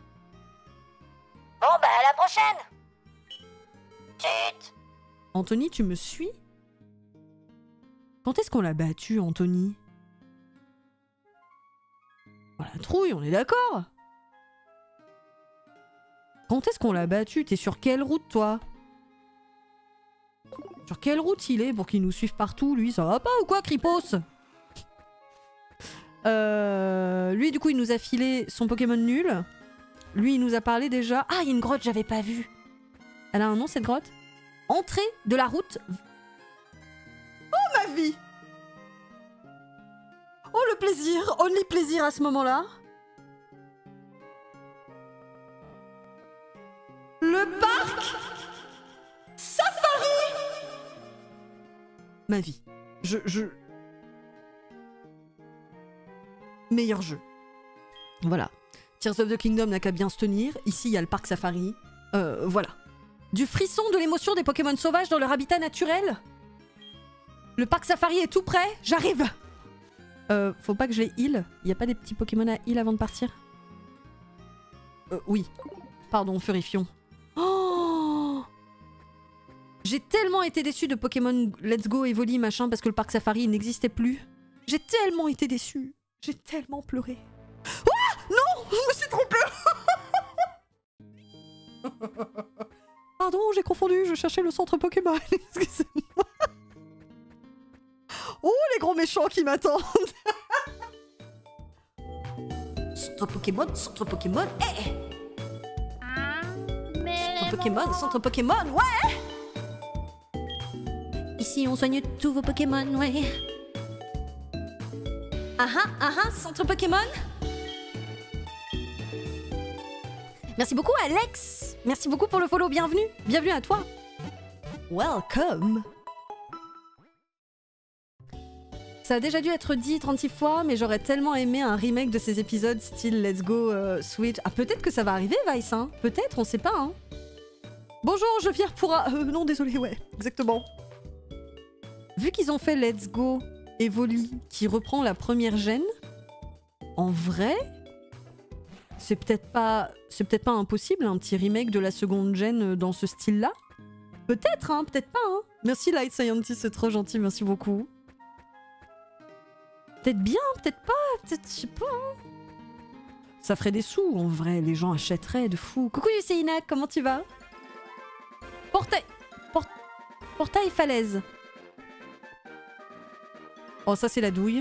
Bon bah à la prochaine. Tut. Anthony, tu me suis? Quand est-ce qu'on l'a battu, Anthony? On la trouille, on est d'accord? Quand est-ce qu'on l'a battu? T'es sur quelle route, toi? Sur quelle route il est pour qu'il nous suive partout, lui? Ça va pas ou quoi, Kripos? euh, Lui, du coup, il nous a filé son Pokémon nul. Lui, il nous a parlé déjà... Ah, il y a une grotte, j'avais pas vu. Elle a un nom, cette grotte? Entrée de la route... Oh, ma vie! Oh, le plaisir! Only plaisir à ce moment-là. Le parc Safari! Ma vie. Je... je... Meilleur jeu. Voilà. Tears of the Kingdom n'a qu'à bien se tenir. Ici, il y a le parc Safari. Euh, voilà. Du frisson, de l'émotion des Pokémon sauvages dans leur habitat naturel. Le parc Safari est tout prêt. J'arrive. Euh, faut pas que je les heal. Il y a pas des petits Pokémon à heal avant de partir? Euh, oui. Pardon, Furifion. Oh! J'ai tellement été déçue de Pokémon Let's Go, Evoli, machin, parce que le parc Safari n'existait plus. J'ai tellement été déçue. J'ai tellement pleuré. Ah! Non! Je me suis trompée. Pardon, j'ai confondu. Je cherchais le centre Pokémon. Excusez-moi. Oh, les gros méchants qui m'attendent. Centre Pokémon, centre Pokémon, eh! Centre Pokémon, centre Pokémon, ouais! Ici, on soigne tous vos Pokémon, ouais. Ah ah, ah ah, centre Pokémon. Merci beaucoup Alex. Merci beaucoup pour le follow, bienvenue. Bienvenue à toi. Welcome. Ça a déjà dû être dit trente-six fois, mais j'aurais tellement aimé un remake de ces épisodes style Let's Go euh, Switch. Ah, peut-être que ça va arriver, Vice, hein. Peut-être, on sait pas, hein. Bonjour, je viens pour... un- Euh, non, désolé, ouais, exactement. Vu qu'ils ont fait Let's Go Evoli, qui reprend la première gêne, en vrai, c'est peut-être pas... C'est peut-être pas impossible, un petit remake de la seconde gêne dans ce style-là. Peut-être, hein, peut-être pas, hein. Merci Light Scientist, c'est trop gentil, merci beaucoup. Peut-être bien, peut-être pas, peut-être, je sais pas. Hein. Ça ferait des sous, en vrai, les gens achèteraient de fou. Coucou Yuseina, comment tu vas? Portail... Port... Portail falaise. Oh, ça c'est la douille.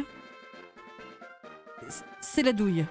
C'est la douille.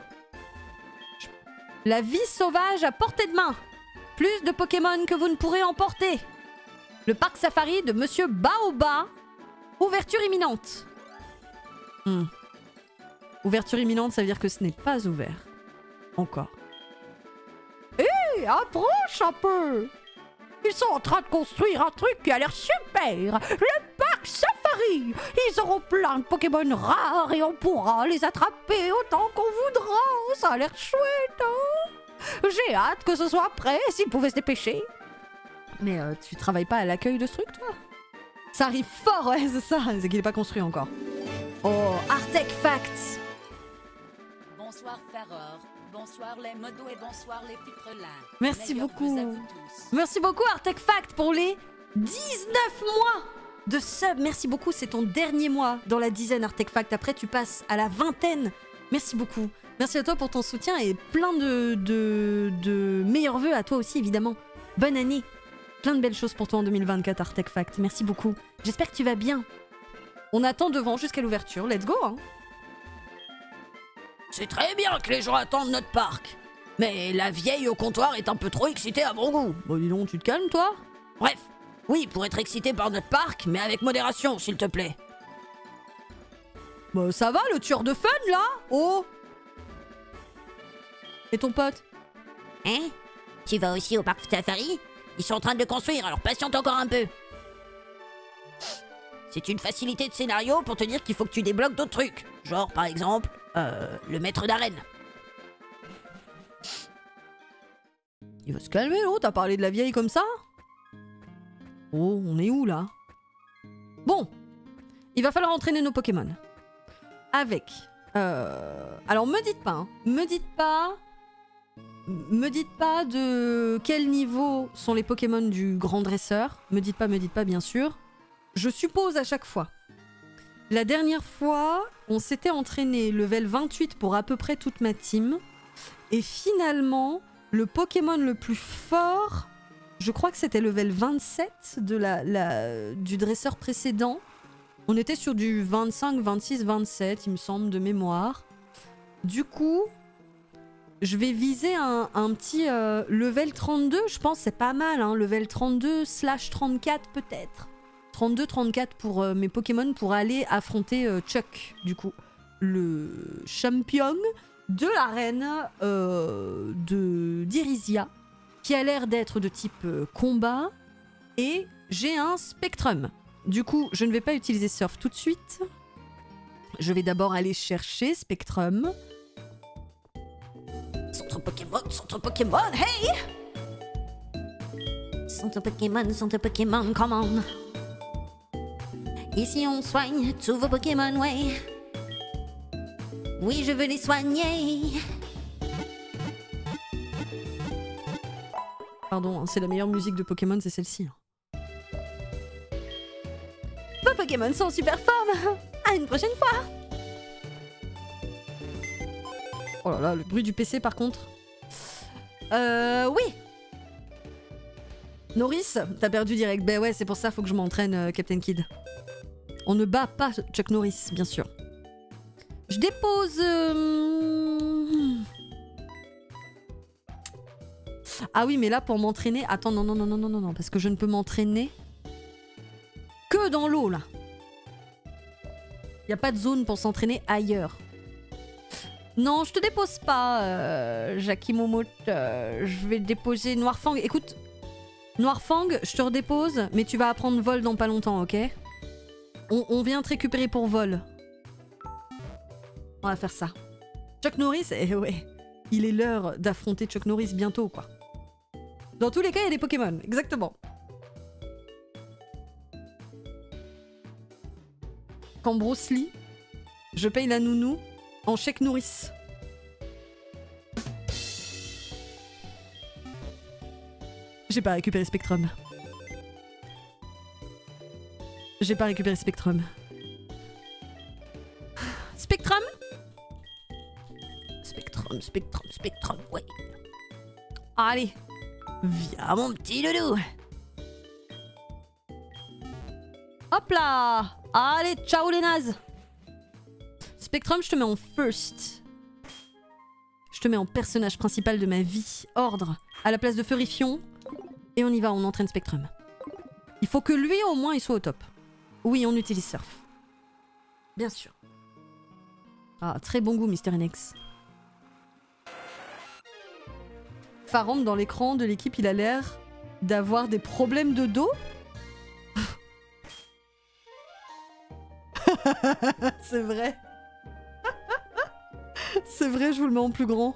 La vie sauvage à portée de main. Plus de Pokémon que vous ne pourrez emporter. Le parc safari de Monsieur Baoba. Ouverture imminente. Hmm. Ouverture imminente, ça veut dire que ce n'est pas ouvert. Encore. Hé, hey, approche un peu. Ils sont en train de construire un truc qui a l'air super. Le parc safari. Ils auront plein de Pokémon rares et on pourra les attraper autant qu'on voudra. Ça a l'air chouette, hein. J'ai hâte que ce soit prêt, s'ils pouvaient se dépêcher. Mais euh, tu travailles pas à l'accueil de ce truc, toi? Ça arrive fort, ouais, c'est ça. C'est qu'il n'est pas construit encore. Oh, Artec Facts. Bonsoir Faror, bonsoir les modos et bonsoir les piprelins. Merci Meilleurs beaucoup. vœux à vous tous. Merci beaucoup Artec Fact pour les dix-neuf mois de sub. Merci beaucoup, c'est ton dernier mois dans la dizaine Artec Fact. Après tu passes à la vingtaine. Merci beaucoup. Merci à toi pour ton soutien et plein de, de, de meilleurs vœux à toi aussi évidemment. Bonne année. Plein de belles choses pour toi en deux mille vingt-quatre Artec Fact. Merci beaucoup. J'espère que tu vas bien. On attend devant jusqu'à l'ouverture. Let's go, hein. C'est très bien que les gens attendent notre parc. Mais la vieille au comptoir est un peu trop excitée à mon goût. Bon, dis donc, tu te calmes, toi? Bref, oui, pour être excité par notre parc, mais avec modération, s'il te plaît. Bah, ça va, le tueur de fun, là? Oh! Et ton pote? Hein? Tu vas aussi au parc safari? Ils sont en train de le construire, alors patiente encore un peu. C'est une facilité de scénario pour te dire qu'il faut que tu débloques d'autres trucs. Genre, par exemple, euh, le maître d'arène. Il va se calmer, non? T'as parlé de la vieille comme ça? Oh, on est où, là? Bon, il va falloir entraîner nos Pokémon. Avec... Euh... Alors, me dites pas, hein. Me dites pas... Me dites pas de quel niveau sont les Pokémon du grand dresseur. Me dites pas, me dites pas, bien sûr. Je suppose à chaque fois. La dernière fois, on s'était entraîné level vingt-huit pour à peu près toute ma team. Et finalement, le Pokémon le plus fort, je crois que c'était level vingt-sept de la, la, du dresseur précédent. On était sur du vingt-cinq, vingt-six, vingt-sept, il me semble, de mémoire. Du coup, je vais viser un, un petit euh, level trente-deux. Je pense c'est pas mal, hein, level trente-deux slash trente-quatre peut-être. trente-deux trente-quatre pour euh, mes Pokémon pour aller affronter euh, Chuck, du coup. Le champion de l'arène euh, de d'Irisia, qui a l'air d'être de type euh, combat. Et j'ai un Spectrum. Du coup, je ne vais pas utiliser Surf tout de suite. Je vais d'abord aller chercher Spectrum. Centre Pokémon, centre Pokémon, hey! Centre Pokémon, centre Pokémon, come on! Ici on soigne tous vos Pokémon, ouais! Oui, je veux les soigner! Pardon, hein, c'est la meilleure musique de Pokémon, c'est celle-ci. Vos Pokémon sont en super forme! À une prochaine fois! Oh là là, le bruit du P C par contre. Euh, oui. Norris, t'as perdu direct. Ben ouais, c'est pour ça, faut que je m'entraîne, euh, Captain Kid. On ne bat pas Chuck Norris, bien sûr. Je dépose... Euh... Ah oui, mais là, pour m'entraîner... Attends, non, non, non, non, non, non, non, parce que je ne peux m'entraîner que dans l'eau, là. Il n'y a pas de zone pour s'entraîner ailleurs. Non, je te dépose pas, euh, Jackie Momote. Euh, je vais déposer Noirfang. Écoute, Noirfang, je te redépose, mais tu vas apprendre vol dans pas longtemps, ok? on, on vient te récupérer pour vol. On va faire ça. Chuck Norris, eh ouais, il est l'heure d'affronter Chuck Norris bientôt, quoi. Dans tous les cas, il y a des Pokémon, exactement. Quand Bruce Lee, je paye la nounou en chèque nourrice. J'ai pas récupéré Spectrum. J'ai pas récupéré Spectrum. Spectrum? Spectrum, Spectrum, Spectrum, ouais. Allez. Viens mon petit loulou. Hop là. Allez, ciao les nazes. Spectrum, je te mets en first. Je te mets en personnage principal de ma vie. Ordre. À la place de Furifion. Et on y va, on entraîne Spectrum. Il faut que lui, au moins, il soit au top. Oui, on utilise Surf. Bien sûr. Ah, très bon goût, Mister N X. Faram, dans l'écran de l'équipe, il a l'air d'avoir des problèmes de dos. C'est vrai. C'est vrai, je vous le mets en plus grand.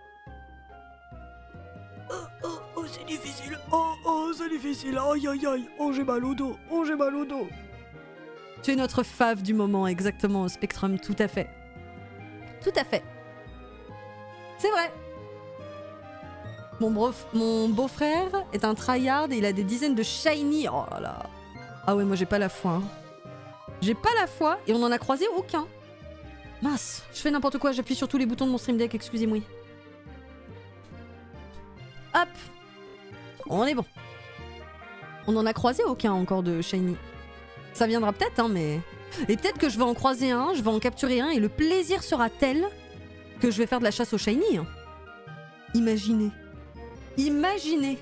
Oh, oh, oh, c'est difficile. Oh, oh, c'est difficile. Aïe, aïe, aïe. Oh, j'ai mal au dos. Oh, j'ai mal au dos. Tu es notre fave du moment, exactement, Spectrum, tout à fait. Tout à fait. C'est vrai. Mon, mon beau-frère est un tryhard et il a des dizaines de shiny. Oh là là. Ah ouais, moi j'ai pas la foi. Hein. J'ai pas la foi et on en a croisé aucun. Mince, je fais n'importe quoi, j'appuie sur tous les boutons de mon stream deck, excusez-moi. Hop. On est bon. On en a croisé aucun encore de shiny. Ça viendra peut-être, hein, mais... Et peut-être que je vais en croiser un, je vais en capturer un, et le plaisir sera tel que je vais faire de la chasse au shiny. Hein. Imaginez. Imaginez.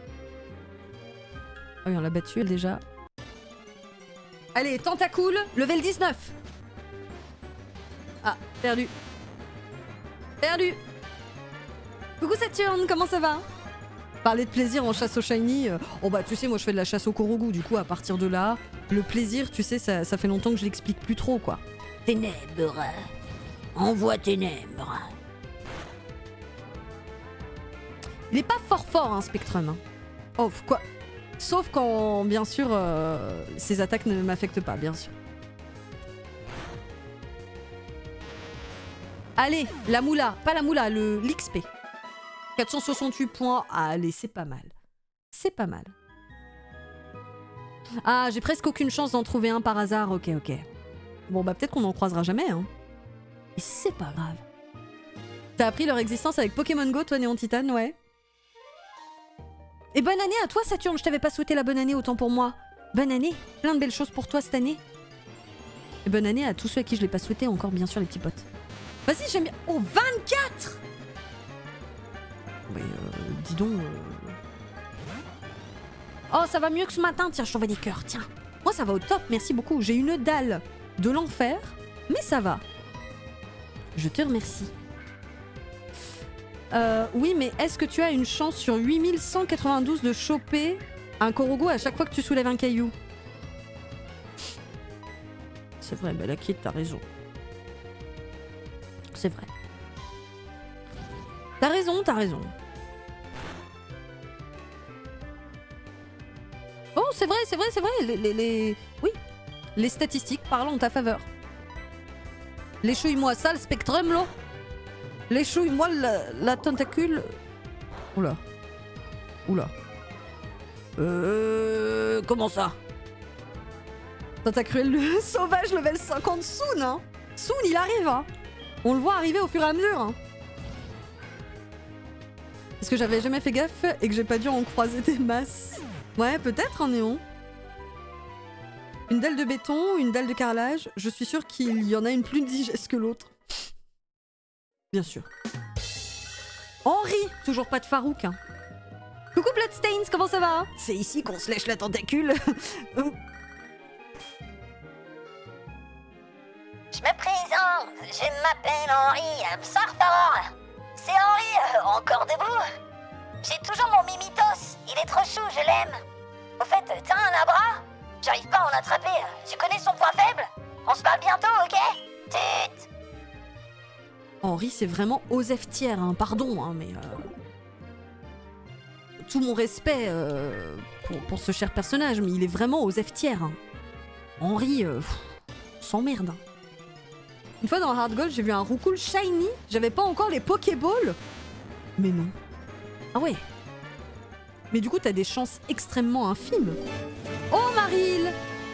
Oh oui, on l'a battu, elle, déjà. Allez, Tentacool, level dix-neuf. Ah, perdu. Perdu. Coucou Saturne, comment ça va? Parler de plaisir en chasse au shiny, euh, oh bah tu sais, moi je fais de la chasse au Korogu, du coup à partir de là, le plaisir, tu sais, ça, ça fait longtemps que je l'explique plus trop, quoi. Ténèbres. Envoie ténèbres. Il est pas fort fort, hein, Spectrum. Hein. Oh, quoi. Sauf quand, bien sûr, euh, ses attaques ne m'affectent pas, bien sûr. Allez, la moula, pas la moula, le l'X P. quatre cent soixante-huit points. Allez, c'est pas mal. C'est pas mal. Ah, j'ai presque aucune chance d'en trouver un par hasard. Ok, ok. Bon, bah peut-être qu'on en croisera jamais, hein. Et c'est pas grave. T'as appris leur existence avec Pokémon Go, toi, Néon Titan, ouais. Et bonne année à toi, Saturne. Je t'avais pas souhaité la bonne année, autant pour moi. Bonne année. Plein de belles choses pour toi cette année. Et bonne année à tous ceux à qui je l'ai pas souhaité, encore bien sûr les petits potes. Vas-y, j'aime bien. Oh, vingt-quatre. Mais euh, dis donc... Euh... Oh, ça va mieux que ce matin. Tiens, je t'envoie des cœurs, tiens. Moi, ça va au top, merci beaucoup. J'ai une dalle de l'enfer, mais ça va. Je te remercie. Euh, oui, mais est-ce que tu as une chance sur huit mille cent quatre-vingt-douze de choper un Korogu à chaque fois que tu soulèves un caillou? C'est vrai, bah la Kid, t'as raison. C'est vrai. T'as raison, t'as raison. Oh, c'est vrai, c'est vrai, c'est vrai. Les, les, les... Oui, les statistiques parlent en ta faveur. Léchouille-moi ça, le Spectrum, là. Léchouille-moi la, la tentacule. Oula. Oula. Euh... Comment ça? Tentacruel le sauvage level cinquante Soon, hein. Soon, il arrive, hein. On le voit arriver au fur et à mesure, hein. Parce que j'avais jamais fait gaffe et que j'ai pas dû en croiser des masses. Ouais, peut-être, un néon. Une dalle de béton, une dalle de carrelage. Je suis sûre qu'il y en a une plus digeste que l'autre. Bien sûr. Henri, toujours pas de Farouk. Hein. Coucou Bloodstains, comment ça va? C'est ici qu'on se lèche la tentacule. Je me présente, je m'appelle Henri. Bonsoir, Faror. C'est Henri, euh, encore debout. J'ai toujours mon Mimitos. Il est trop chou, je l'aime. Au fait, t'as un abra? J'arrive pas à en attraper. Tu connais son point faible? On se parle bientôt, ok? Tut. Henri, c'est vraiment Osef Thiers, hein. Pardon, hein, mais... Euh... Tout mon respect euh, pour, pour ce cher personnage, mais il est vraiment Osef Thiers. Hein. Henri, euh, s'emmerde. Une fois dans Hard Gold, j'ai vu un Roucoule shiny. J'avais pas encore les Pokéballs. Mais non. Ah ouais. Mais du coup, t'as des chances extrêmement infimes. Oh, Maril!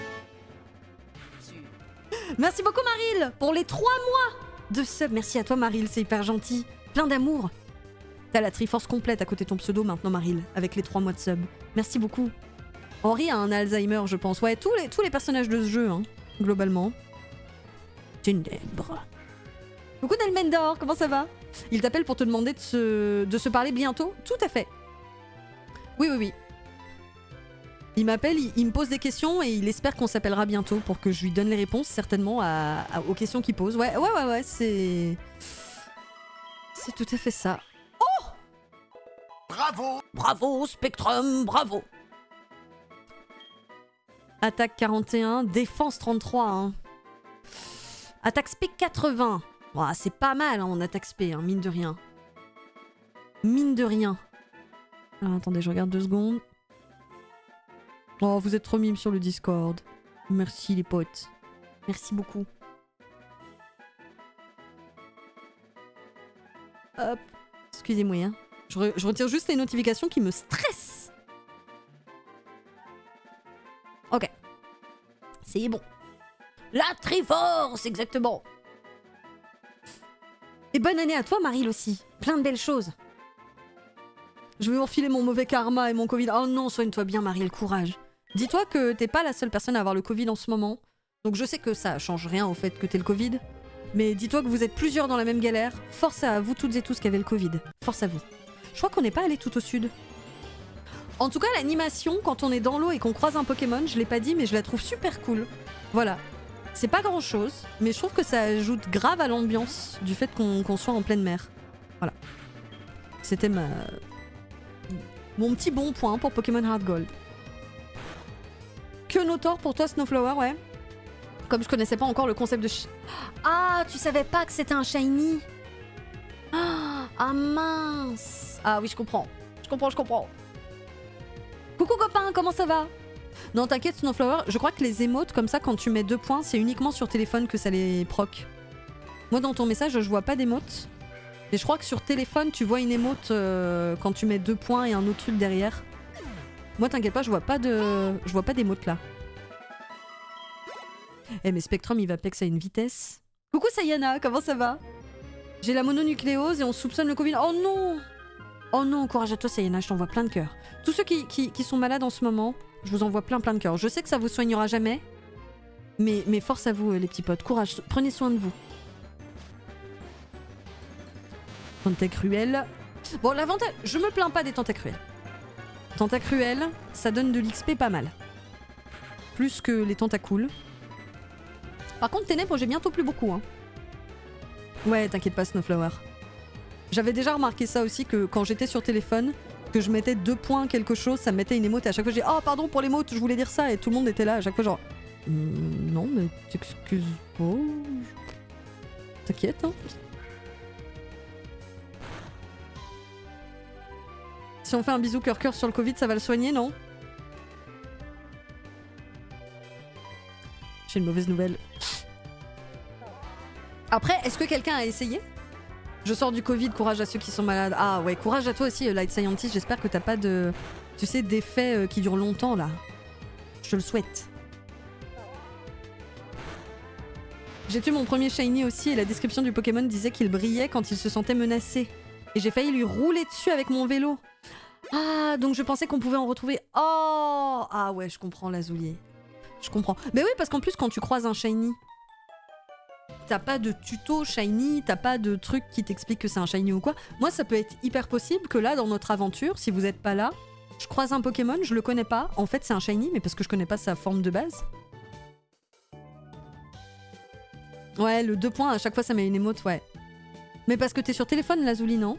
Merci beaucoup, Maril, pour les trois mois de sub. Merci à toi, Maril, c'est hyper gentil. Plein d'amour. T'as la Triforce complète à côté de ton pseudo maintenant, Maril, avec les trois mois de sub. Merci beaucoup. Henri a un Alzheimer, je pense. Ouais, tous les, tous les personnages de ce jeu, hein, globalement. Ténèbres. Coucou Nelmendor, comment ça va? Il t'appelle pour te demander de se, de se parler bientôt? Tout à fait. Oui, oui, oui. Il m'appelle, il, il me pose des questions et il espère qu'on s'appellera bientôt pour que je lui donne les réponses, certainement, à, à, aux questions qu'il pose. Ouais, ouais, ouais, ouais, c'est... C'est tout à fait ça. Oh! Bravo! Bravo, Spectrum, bravo! Attaque quarante et un, défense trente-trois. Hein. Attaque spé quatre-vingts. Oh, c'est pas mal hein, en attaque spé, hein, mine de rien. Mine de rien. Alors, attendez, je regarde deux secondes. Oh, vous êtes trop mimes sur le Discord. Merci les potes. Merci beaucoup. Hop. Excusez-moi. Hein. Je, re je retire juste les notifications qui me stressent. Ok. C'est bon. La Triforce, exactement. Et bonne année à toi, Maril, aussi. Plein de belles choses. Je vais enfiler mon mauvais karma et mon Covid. Oh non, soigne-toi bien, Maril, courage. Dis-toi que t'es pas la seule personne à avoir le Covid en ce moment. Donc je sais que ça change rien au fait que t'aies le Covid. Mais dis-toi que vous êtes plusieurs dans la même galère. Force à vous toutes et tous qui avez le Covid. Force à vous. Je crois qu'on n'est pas allé tout au sud. En tout cas, l'animation, quand on est dans l'eau et qu'on croise un Pokémon, je l'ai pas dit, mais je la trouve super cool. Voilà. C'est pas grand chose, mais je trouve que ça ajoute grave à l'ambiance du fait qu'on qu'on soit en pleine mer. Voilà. C'était ma... mon petit bon point pour Pokémon Heart Gold. Que Notor pour toi, Snowflower, ouais. Comme je connaissais pas encore le concept de... Sh... Ah, tu savais pas que c'était un shiny? Ah, ah mince. Ah oui, je comprends. Je comprends, je comprends. Coucou copain, comment ça va? Non, t'inquiète Snowflower, je crois que les émotes comme ça, quand tu mets deux points, c'est uniquement sur téléphone que ça les proc. Moi, dans ton message, je vois pas d'émote. Et je crois que sur téléphone, tu vois une émote euh, quand tu mets deux points et un autre truc derrière. Moi, t'inquiète pas, je vois pas de, je vois pas d'émote là. Eh mais Spectrum, il va pex à une vitesse. Coucou Sayana, comment ça va? J'ai la mononucléose et on soupçonne le Covid. Oh non! Oh non, courage à toi Sayana, je t'envoie plein de cœurs. Tous ceux qui, qui, qui sont malades en ce moment, je vous envoie plein plein de cœurs. Je sais que ça vous soignera jamais. Mais, mais force à vous les petits potes, courage, prenez soin de vous. Tentacruel. Bon, l'avantage, je me plains pas des tentacruels. Tentacruel, ça donne de l'X P pas mal. Plus que les tentacoules. Par contre, Ténèbres, j'ai bientôt plus beaucoup. Hein. Ouais, t'inquiète pas, Snowflower. J'avais déjà remarqué ça aussi, que quand j'étais sur téléphone, que je mettais deux points quelque chose, ça me mettait une émote et à chaque fois j'ai oh pardon pour l'émote, je voulais dire ça, et tout le monde était là à chaque fois genre mmm, non mais t'excuses pas. T'inquiète hein. Si on fait un bisou cœur cœur sur le Covid, ça va le soigner, non? J'ai une mauvaise nouvelle. Après, est-ce que quelqu'un a essayé? Je sors du Covid, courage à ceux qui sont malades. Ah ouais, courage à toi aussi, Light Scientist. J'espère que t'as pas de... Tu sais, d'effets euh, qui durent longtemps, là. Je te le souhaite. J'ai tué mon premier Shiny aussi et la description du Pokémon disait qu'il brillait quand il se sentait menacé. Et j'ai failli lui rouler dessus avec mon vélo. Ah, donc je pensais qu'on pouvait en retrouver... Oh! Ah ouais, je comprends, Lazoulier. Je comprends. Mais oui, parce qu'en plus, quand tu croises un Shiny... T'as pas de tuto shiny, t'as pas de truc qui t'explique que c'est un shiny ou quoi. Moi, ça peut être hyper possible que là, dans notre aventure, si vous êtes pas là, je croise un Pokémon, je le connais pas. En fait, c'est un shiny, mais parce que je connais pas sa forme de base. Ouais, le deux points, à chaque fois, ça met une émote, ouais. Mais parce que t'es sur téléphone, Lazuli, non?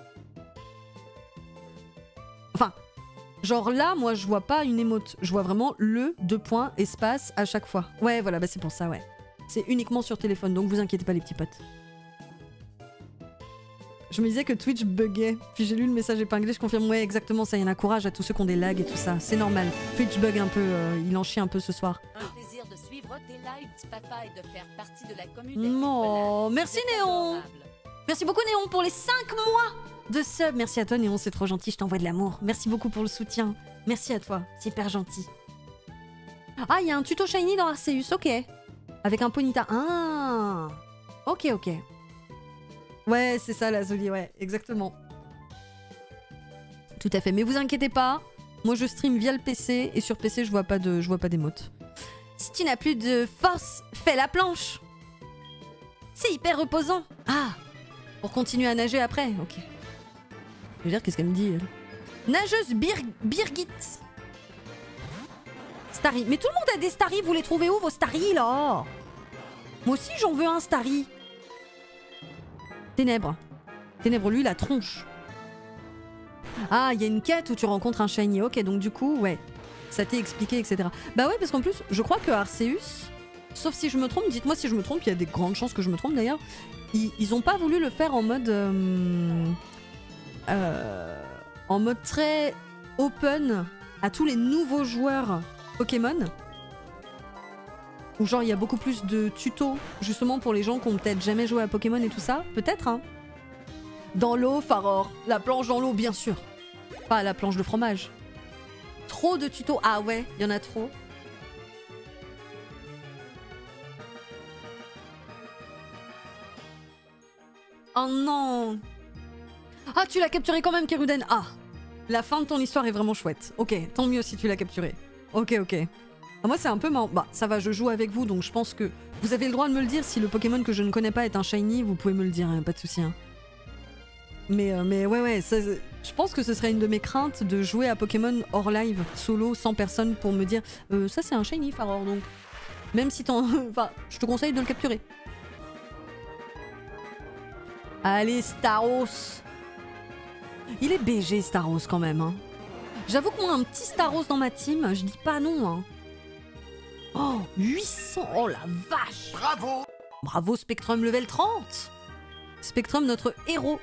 Enfin, genre là, moi, je vois pas une émote. Je vois vraiment le deux points, espace, à chaque fois. Ouais, voilà, bah c'est pour ça, ouais. C'est uniquement sur téléphone, donc vous inquiétez pas, les petits potes. Je me disais que Twitch buguait, puis j'ai lu le message épinglé, je confirme, ouais, exactement, ça y en a courage à tous ceux qui ont des lags et tout ça. C'est normal. Twitch bug un peu, euh, il en chie un peu ce soir. Un plaisir de suivre tes lives, papa, et de faire partie de la communauté. Oh, merci C'est Néon. adorable. Merci beaucoup Néon pour les cinq mois de sub. Merci à toi Néon, c'est trop gentil, je t'envoie de l'amour. Merci beaucoup pour le soutien. Merci à toi, c'est hyper gentil. Ah, il y a un tuto shiny dans Arceus, ok. Avec un Ponyta. Ah, ok, ok. Ouais, c'est ça la Zoli, ouais, exactement. Tout à fait, mais vous inquiétez pas, moi je stream via le P C et sur P C je vois pas de, je vois pas d'émotes. Si tu n'as plus de force, fais la planche. C'est hyper reposant. Ah, pour continuer à nager après, ok. Je veux dire, qu'est-ce qu'elle me dit elle? Nageuse Bir Birgit. Starry. Mais tout le monde a des Starry, vous les trouvez où vos Starry là? Moi aussi j'en veux un Starry. Ténèbres. Ténèbres, lui, la tronche. Ah, il y a une quête où tu rencontres un shiny. Ok, donc du coup, ouais. Ça t'est expliqué, et cetera. Bah ouais, parce qu'en plus, je crois que Arceus, sauf si je me trompe, dites-moi si je me trompe, il y a des grandes chances que je me trompe d'ailleurs, ils, ils ont pas voulu le faire en mode... Euh, euh, en mode très open à tous les nouveaux joueurs Pokémon. Ou genre il y a beaucoup plus de tutos justement pour les gens qui ont peut-être jamais joué à Pokémon et tout ça. Peut-être, hein. Dans l'eau, Faror. La planche dans l'eau, bien sûr. Pas la planche de fromage. Trop de tutos. Ah ouais, il y en a trop. Oh non. Ah, tu l'as capturé quand même, Keruden. Ah, la fin de ton histoire est vraiment chouette. Ok, tant mieux si tu l'as capturé. Ok, ok. Ah, moi, c'est un peu marrant. Bah, ça va, je joue avec vous, donc je pense que vous avez le droit de me le dire. Si le Pokémon que je ne connais pas est un shiny, vous pouvez me le dire, hein, pas de souci. Hein. Mais, euh, mais ouais, ouais, ça, je pense que ce serait une de mes craintes de jouer à Pokémon hors live, solo, sans personne pour me dire euh, ça, c'est un shiny, Faror, donc. Même si t'en. Enfin, je te conseille de le capturer. Allez, Staros. Il est B G, Staros, quand même. Hein. J'avoue que moi, un petit Staros dans ma team, je dis pas non. Hein. Oh, huit cents. Oh la vache. Bravo. Bravo, Spectrum level trente. Spectrum, notre héros.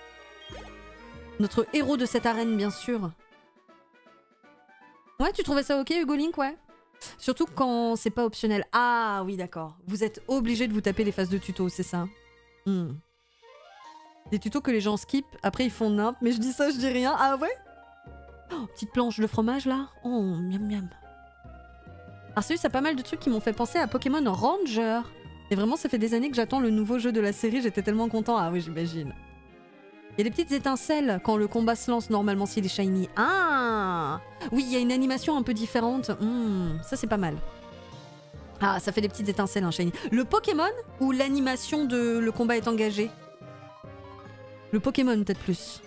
Notre héros de cette arène, bien sûr. Ouais, tu trouvais ça ok, Hugo Link, ouais. Surtout quand c'est pas optionnel. Ah oui, d'accord. Vous êtes obligé de vous taper les phases de tuto, c'est ça. Hmm. Des tutos que les gens skip, après ils font nimp, mais je dis ça, je dis rien. Ah ouais. Oh, petite planche de fromage là. Oh, miam miam. Arceus a pas mal de trucs qui m'ont fait penser à Pokémon Ranger. Et vraiment, ça fait des années que j'attends le nouveau jeu de la série, j'étais tellement content. Ah oui, j'imagine. Il y a des petites étincelles quand le combat se lance normalement s'il est shiny. Ah oui, il y a une animation un peu différente. Mmh, ça c'est pas mal. Ah, ça fait des petites étincelles, un shiny. Le Pokémon ou l'animation de le combat est engagé? Le Pokémon peut-être plus.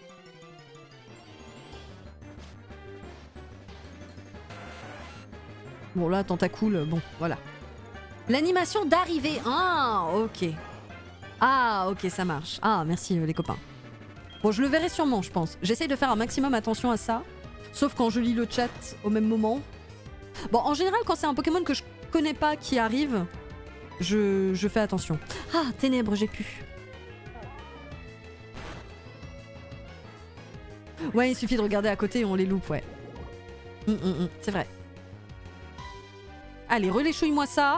Bon là, Tentacool, bon, voilà. L'animation d'arrivée. Ah, ok. Ah, ok, ça marche. Ah, merci euh, les copains. Bon, je le verrai sûrement, je pense. J'essaye de faire un maximum attention à ça. Sauf quand je lis le chat au même moment. Bon, en général, quand c'est un Pokémon que je connais pas qui arrive, je, je fais attention. Ah, ténèbres, j'ai pu. Ouais, il suffit de regarder à côté et on les loupe, ouais. Mm, mm, mm, c'est vrai. Allez, reléchouille-moi ça.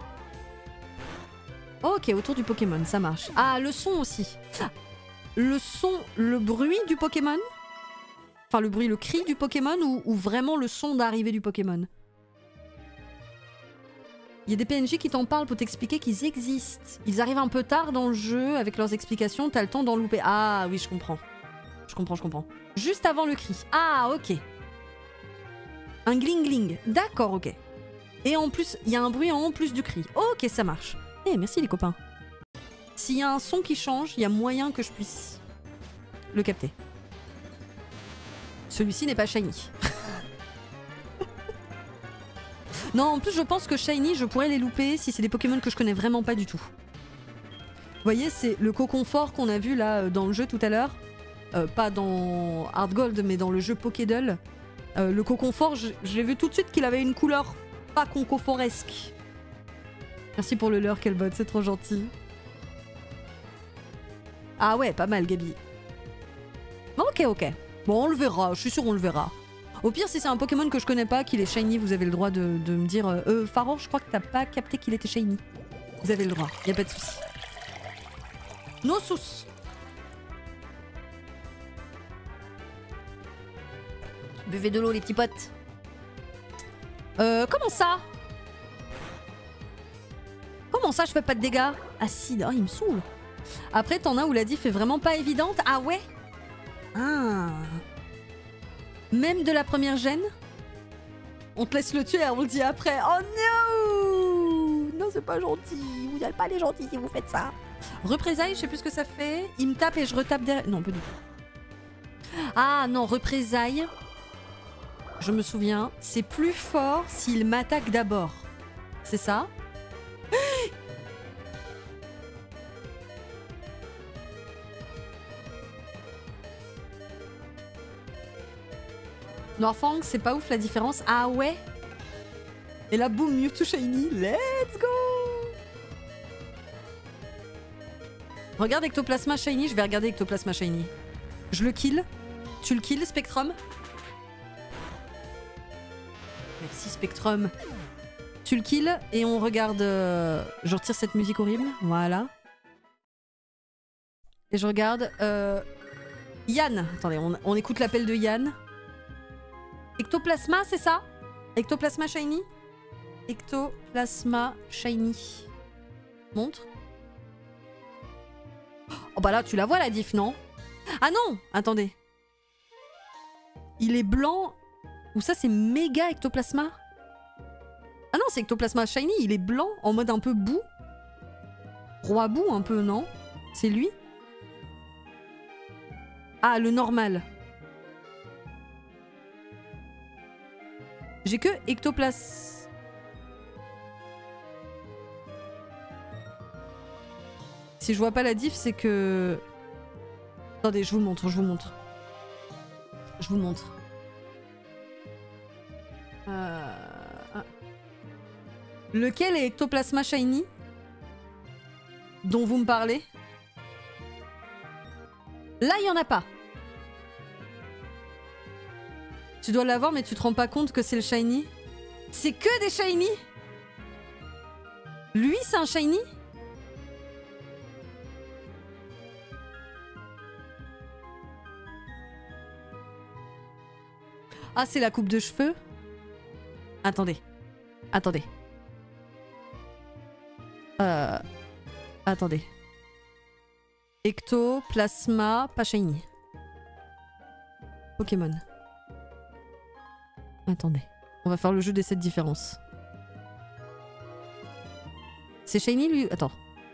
Ok, autour du Pokémon, ça marche. Ah, le son aussi. Le son, le bruit du Pokémon? Enfin, le bruit, le cri du Pokémon ou, ou vraiment le son d'arrivée du Pokémon? Il y a des P N J qui t'en parlent pour t'expliquer qu'ils existent. Ils arrivent un peu tard dans le jeu avec leurs explications, t'as le temps d'en louper. Ah oui, je comprends. Je comprends, je comprends. Juste avant le cri. Ah, ok. Un gling-gling. D'accord, ok. Et en plus, il y a un bruit en plus du cri. Ok, ça marche. Eh, merci les copains. S'il y a un son qui change, il y a moyen que je puisse le capter. Celui-ci n'est pas shiny. Non, en plus, je pense que Shiny, je pourrais les louper si c'est des Pokémon que je connais vraiment pas du tout. Vous voyez, c'est le Coconfort qu'on a vu là dans le jeu tout à l'heure. Euh, pas dans Hard Gold, mais dans le jeu Pokédoll. Euh, le Coconfort, j'ai vu tout de suite qu'il avait une couleur pas concoforesque. Merci pour le leurre, Kelbot, c'est trop gentil. Ah ouais, pas mal, Gabi. Ok, ok. Bon, on le verra, je suis sûre on le verra. Au pire, si c'est un Pokémon que je connais pas, qu'il est shiny, vous avez le droit de, de me dire euh, euh, Faror, je crois que t'as pas capté qu'il était shiny. Vous avez le droit, y a pas de souci. No sous. Buvez de l'eau, les petits potes. Euh, comment ça? Comment ça, je fais pas de dégâts? Acide, oh, il me saoule. Après, t'en as où la diff est vraiment pas évidente. Ah ouais? Ah. Même de la première gêne? On te laisse le tuer, on le dit après. Oh non! Non, c'est pas gentil. Vous n'êtes pas les gentils si vous faites ça. Représailles, je sais plus ce que ça fait. Il me tape et je retape derrière. Non, pas du tout. Ah non, représailles. Je me souviens, c'est plus fort s'il m'attaque d'abord. C'est ça? Noirfang, c'est pas ouf la différence. Ah ouais? Et là, boum, Mewtwo Shiny. Let's go! Regarde Ectoplasma Shiny, je vais regarder Ectoplasma Shiny. Je le kill. Tu le kills, Spectrum? Merci, Spectrum. Tu le kills et on regarde... Euh... Je retire cette musique horrible. Voilà. Et je regarde... Euh... Yann. Attendez, on, on écoute l'appel de Yann. Ectoplasma, c'est ça? Ectoplasma Shiny? Ectoplasma Shiny. Montre. Oh bah là, tu la vois la diff, non? Ah non! Attendez. Il est blanc... Ou ça, c'est méga Ectoplasma? Ah non, c'est Ectoplasma Shiny, il est blanc, en mode un peu boue. Roi boue, un peu, non? C'est lui? Ah, le normal. J'ai que Ectoplasma... Si je vois pas la diff, c'est que... Attendez, je vous montre, je vous montre. Je vous montre. Euh... Lequel est Ectoplasma Shiny? Dont vous me parlez? Là, il y en a pas. Tu dois l'avoir, mais tu te rends pas compte que c'est le Shiny? C'est que des Shiny? Lui, c'est un Shiny? Ah, c'est la coupe de cheveux? Attendez. Attendez. Euh... Attendez. Ectoplasma, pas Shiny. Pokémon. Attendez. On va faire le jeu des sept différences. C'est Shiny, lui? Attends.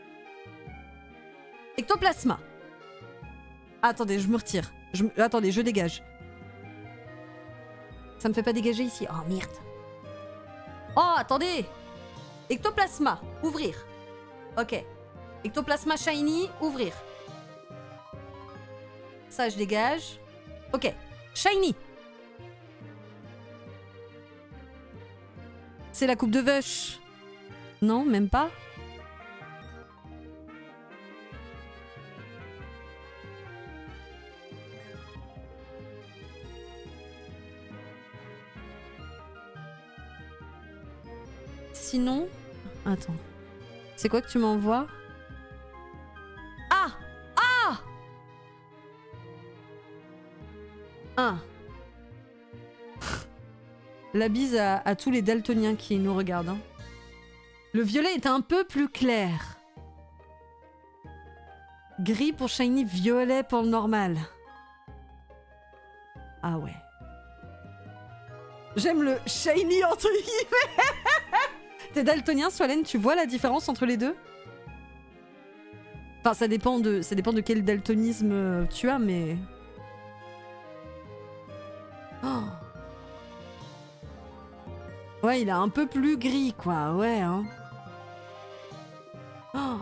Ectoplasma. Attendez, je me retire. Je... Attendez, je dégage. Ça me fait pas dégager ici. Oh, merde. Oh, attendez. Ectoplasma. Ouvrir. Ok. Ectoplasma Shiny. Ouvrir. Ça, je dégage. Ok. Shiny. C'est la coupe de Vush. Non, même pas. Sinon... Attends. C'est quoi que tu m'envoies? Ah! Ah! Ah. La bise à, à tous les daltoniens qui nous regardent. Hein. Le violet est un peu plus clair. Gris pour Shiny, violet pour le normal. Ah ouais. J'aime le Shiny entre guillemets. T'es daltonien, Swalen, tu vois la différence entre les deux? Enfin, ça dépend de, ça dépend de quel daltonisme tu as, mais... Oh. Ouais, il est un peu plus gris, quoi. Ouais, hein. Oh.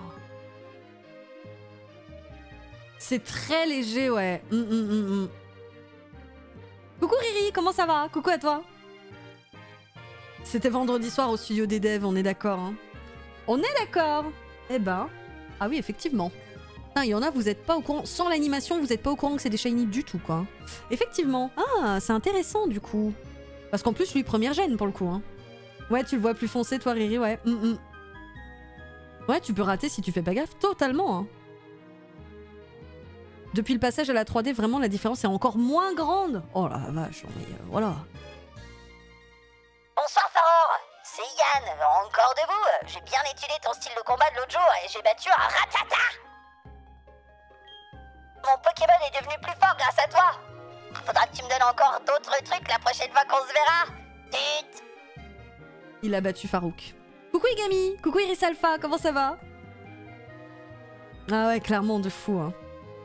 C'est très léger, ouais. Mm, mm, mm, mm. Coucou Riri, comment ça va? Coucou à toi. C'était vendredi soir au studio des devs, on est d'accord, hein. On est d'accord. Eh ben... Ah oui, effectivement. Ah, il y en a, vous êtes pas au courant. Sans l'animation, vous êtes pas au courant que c'est des shiny du tout, quoi. Effectivement. Ah, c'est intéressant, du coup. Parce qu'en plus, lui, première gêne, pour le coup, hein. Ouais, tu le vois plus foncé, toi, Riri, ouais. Mm -mm. Ouais, tu peux rater si tu fais pas gaffe, totalement, hein. Depuis le passage à la trois D, vraiment, la différence est encore moins grande. Oh la vache, mais euh, voilà. Bonsoir Faror, c'est Yann, encore debout. J'ai bien étudié ton style de combat de l'autre jour et j'ai battu un ratata. Mon Pokémon est devenu plus fort grâce à toi. Faudra que tu me donnes encore d'autres trucs la prochaine fois qu'on se verra. Tut. Il a battu Farouk. Coucou Igami, coucou Iris Alpha, comment ça va? Ah ouais, clairement de fou, hein.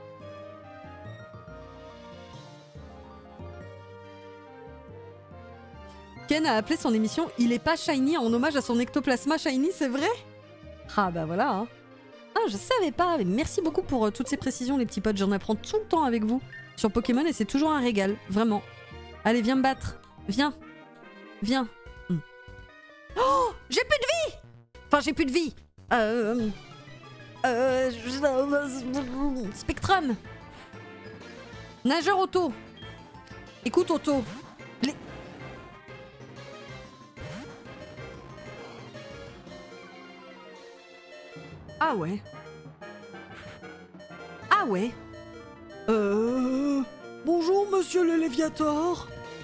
Ken a appelé son émission « Il est pas shiny » en hommage à son ectoplasma shiny, c'est vrai? Ah bah voilà, hein. Ah, je savais pas, mais merci beaucoup pour euh, toutes ces précisions les petits potes, j'en apprends tout le temps avec vous sur Pokémon et c'est toujours un régal, vraiment. Allez, viens me battre, viens, viens. Mm. Oh, j'ai plus de vie. Enfin, j'ai plus de vie. Euh... Euh... Spectrum. Nageur auto. Écoute auto. Les... Ah ouais. Ah ouais. Euh... Bonjour, monsieur le Léviator.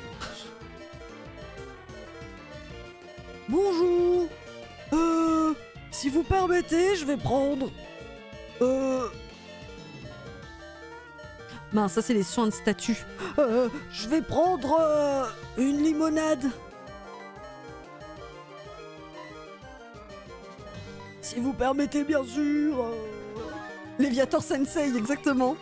Bonjour. Euh... Si vous permettez, je vais prendre... Euh... Mince, ça c'est les soins de statut. Euh... Je vais prendre... Euh, une limonade. Si vous permettez, bien sûr. Euh... Léviator Sensei, exactement.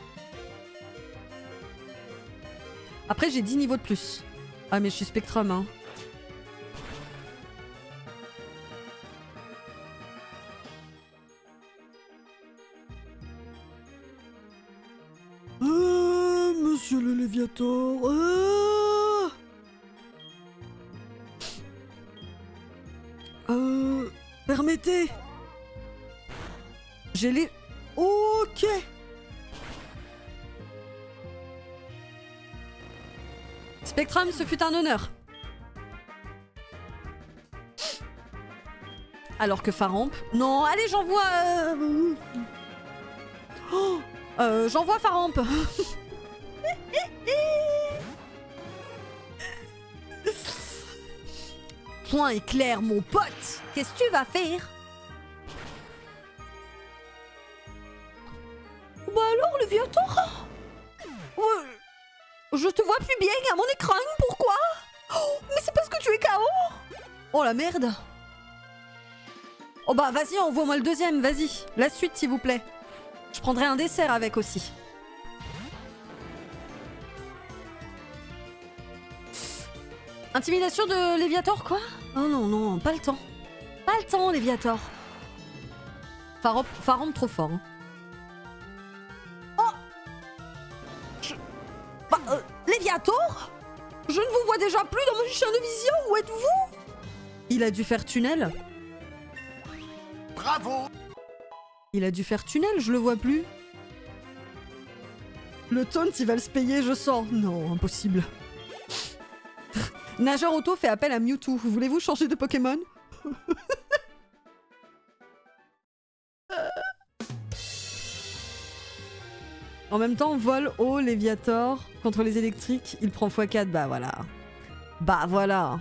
Après, j'ai dix niveaux de plus. Ah, mais je suis Spectrum, hein. Euh... Monsieur le Léviator... Euh... Euh... Permettez. J'ai les... Ok. Spectrum, ce fut un honneur. Alors que Faramp... Non, allez, j'envoie... Euh... Oh, euh, j'envoie Faramp. Point éclair, mon pote. Qu'est-ce que tu vas faire? Bah alors, le Léviator? Ouais. Je te vois plus bien à mon écran, pourquoi? Oh, mais c'est parce que tu es K O. Oh la merde. Oh bah vas-y, envoie-moi le deuxième, vas-y. La suite s'il vous plaît. Je prendrai un dessert avec aussi. Intimidation de Léviator, quoi? Oh non, non, pas le temps. Pas le temps, Léviator. Faramp, Faramp trop fort. Hein. Bah, euh, Léviator? Je ne vous vois déjà plus dans mon champ de vision, où êtes-vous? Il a dû faire tunnel. Bravo. Il a dû faire tunnel, je le vois plus. Le taunt, il va le se payer, je sens. Non, impossible. Nageur auto fait appel à Mewtwo. Voulez-vous changer de Pokémon? En même temps, vol haut, Léviator. Contre les électriques, il prend fois quatre. Bah voilà. Bah voilà.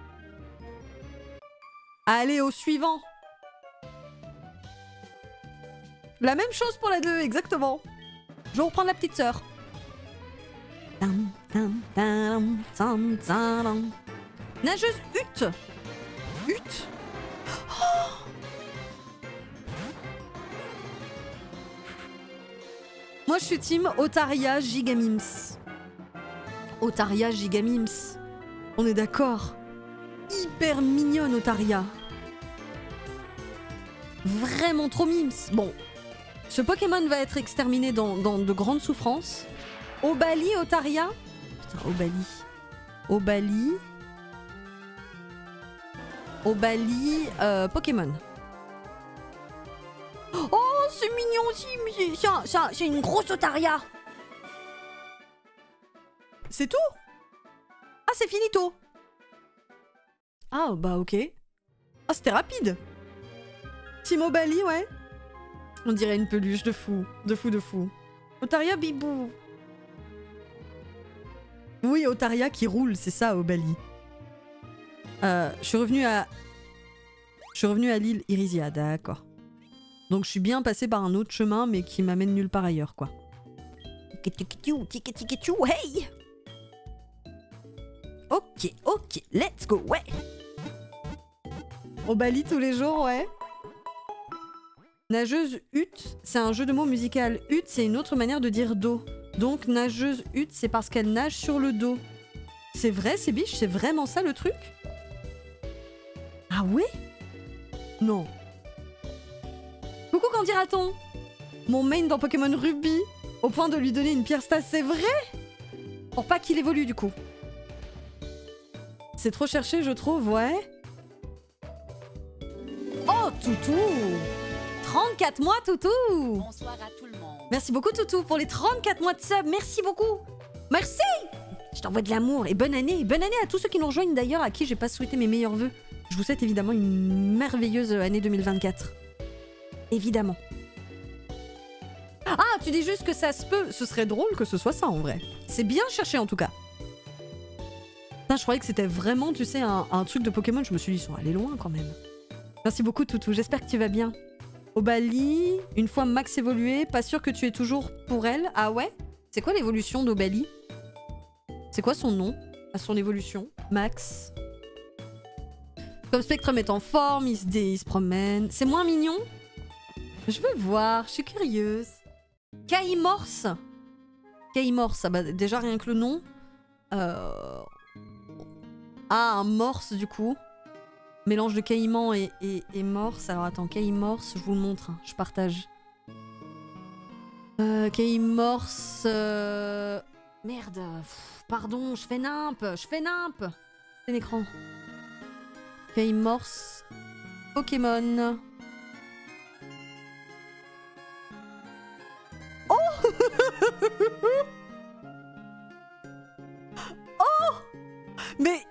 Allez, au suivant. La même chose pour la deux, exactement. Je vais reprendre la petite sœur. Nageuse Hutte. Hutte. Oh. Moi, je suis team Otaria Gigamims. Otaria Gigamims. On est d'accord. hyper mignonne, Otaria. Vraiment trop mimes. Bon, ce Pokémon va être exterminé dans, dans de grandes souffrances. Obali, Otaria. Putain, Obali. Obali. Obali, euh, Pokémon. Oh, c'est mignon aussi, mais c'est un- c'est un- c'est une grosse Otaria. C'est tout? Ah, c'est finito. Ah, bah ok. Ah, c'était rapide. Team Obali, ouais. On dirait une peluche de fou. De fou, de fou. Otaria Bibou. Oui, Otaria qui roule, c'est ça, Obali. Euh, je suis revenu à... Je suis revenu à l'île Irisia, d'accord. Donc je suis bien passé par un autre chemin, mais qui m'amène nulle part ailleurs, quoi. Hey! Ok, ok, let's go, ouais! Obali tous les jours, ouais. Nageuse hutte, c'est un jeu de mots musical. Hutte, c'est une autre manière de dire dos. Donc nageuse hutte, c'est parce qu'elle nage sur le dos. C'est vrai, c'est biche, c'est vraiment ça le truc? Ah ouais? Non. Coucou, qu'en dira-t-on? Mon main dans Pokémon Ruby, au point de lui donner une pierre stas, c'est vrai? Pour pas qu'il évolue du coup. C'est trop cherché, je trouve, ouais. Oh, Toutou! trente-quatre mois, Toutou! Bonsoir à tout le monde. Merci beaucoup, Toutou, pour les trente-quatre mois de sub. Merci beaucoup. Merci! Je t'envoie de l'amour et bonne année. Bonne année à tous ceux qui nous rejoignent d'ailleurs, à qui j'ai pas souhaité mes meilleurs vœux. Je vous souhaite évidemment une merveilleuse année deux mille vingt-quatre. Évidemment. Ah, tu dis juste que ça se peut. Ce serait drôle que ce soit ça en vrai. C'est bien cherché en tout cas. Putain, je croyais que c'était vraiment, tu sais, un, un truc de Pokémon. Je me suis dit, ils sont allés loin quand même. Merci beaucoup, Toutou. J'espère que tu vas bien. Obali, une fois Max évolué, pas sûr que tu es toujours pour elle. Ah ouais? C'est quoi l'évolution d'Obali? C'est quoi son nom à son évolution? Max. Comme Spectrum est en forme, il se, dé, il se promène. C'est moins mignon? Je veux voir, je suis curieuse. Kaimorse. Kaimorse, ah bah déjà rien que le nom. Euh... Ah, un morse du coup. Mélange de caïman et, et, et morse. Alors attends, caïmorse, je vous le montre, hein, je partage. Euh, caïmorse... Euh... Merde, pff, pardon, je fais nimp, je fais nimp. C'est l'écran. Caïmorse... Pokémon... Oh Oh Mais...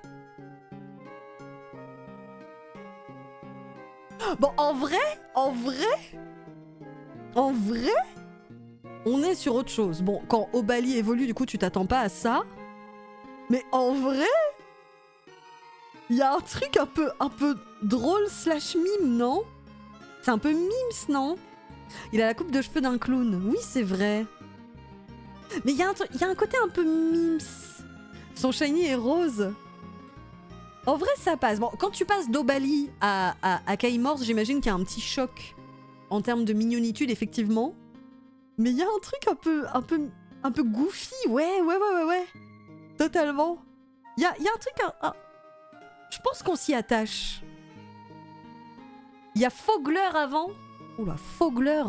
Bon, en vrai, en vrai, en vrai, on est sur autre chose. Bon, quand Obali évolue, du coup, tu t'attends pas à ça. Mais en vrai, il y a un truc un peu, un peu drôle slash mime, non? C'est un peu mimes, non? Il a la coupe de cheveux d'un clown. Oui, c'est vrai. Mais il y a un truc, il y a un côté un peu mimes. Son shiny est rose. En vrai, ça passe. Bon, quand tu passes d'Obali à, à, à Kaimorse, j'imagine qu'il y a un petit choc en termes de mignonitude, effectivement. Mais il y a un truc un peu, un peu, un peu goofy. Ouais, ouais, ouais, ouais, ouais. Totalement. Il y a, y a un truc... Un, un... Je pense qu'on s'y attache. Il y a Fogler avant. Oula, Fogler.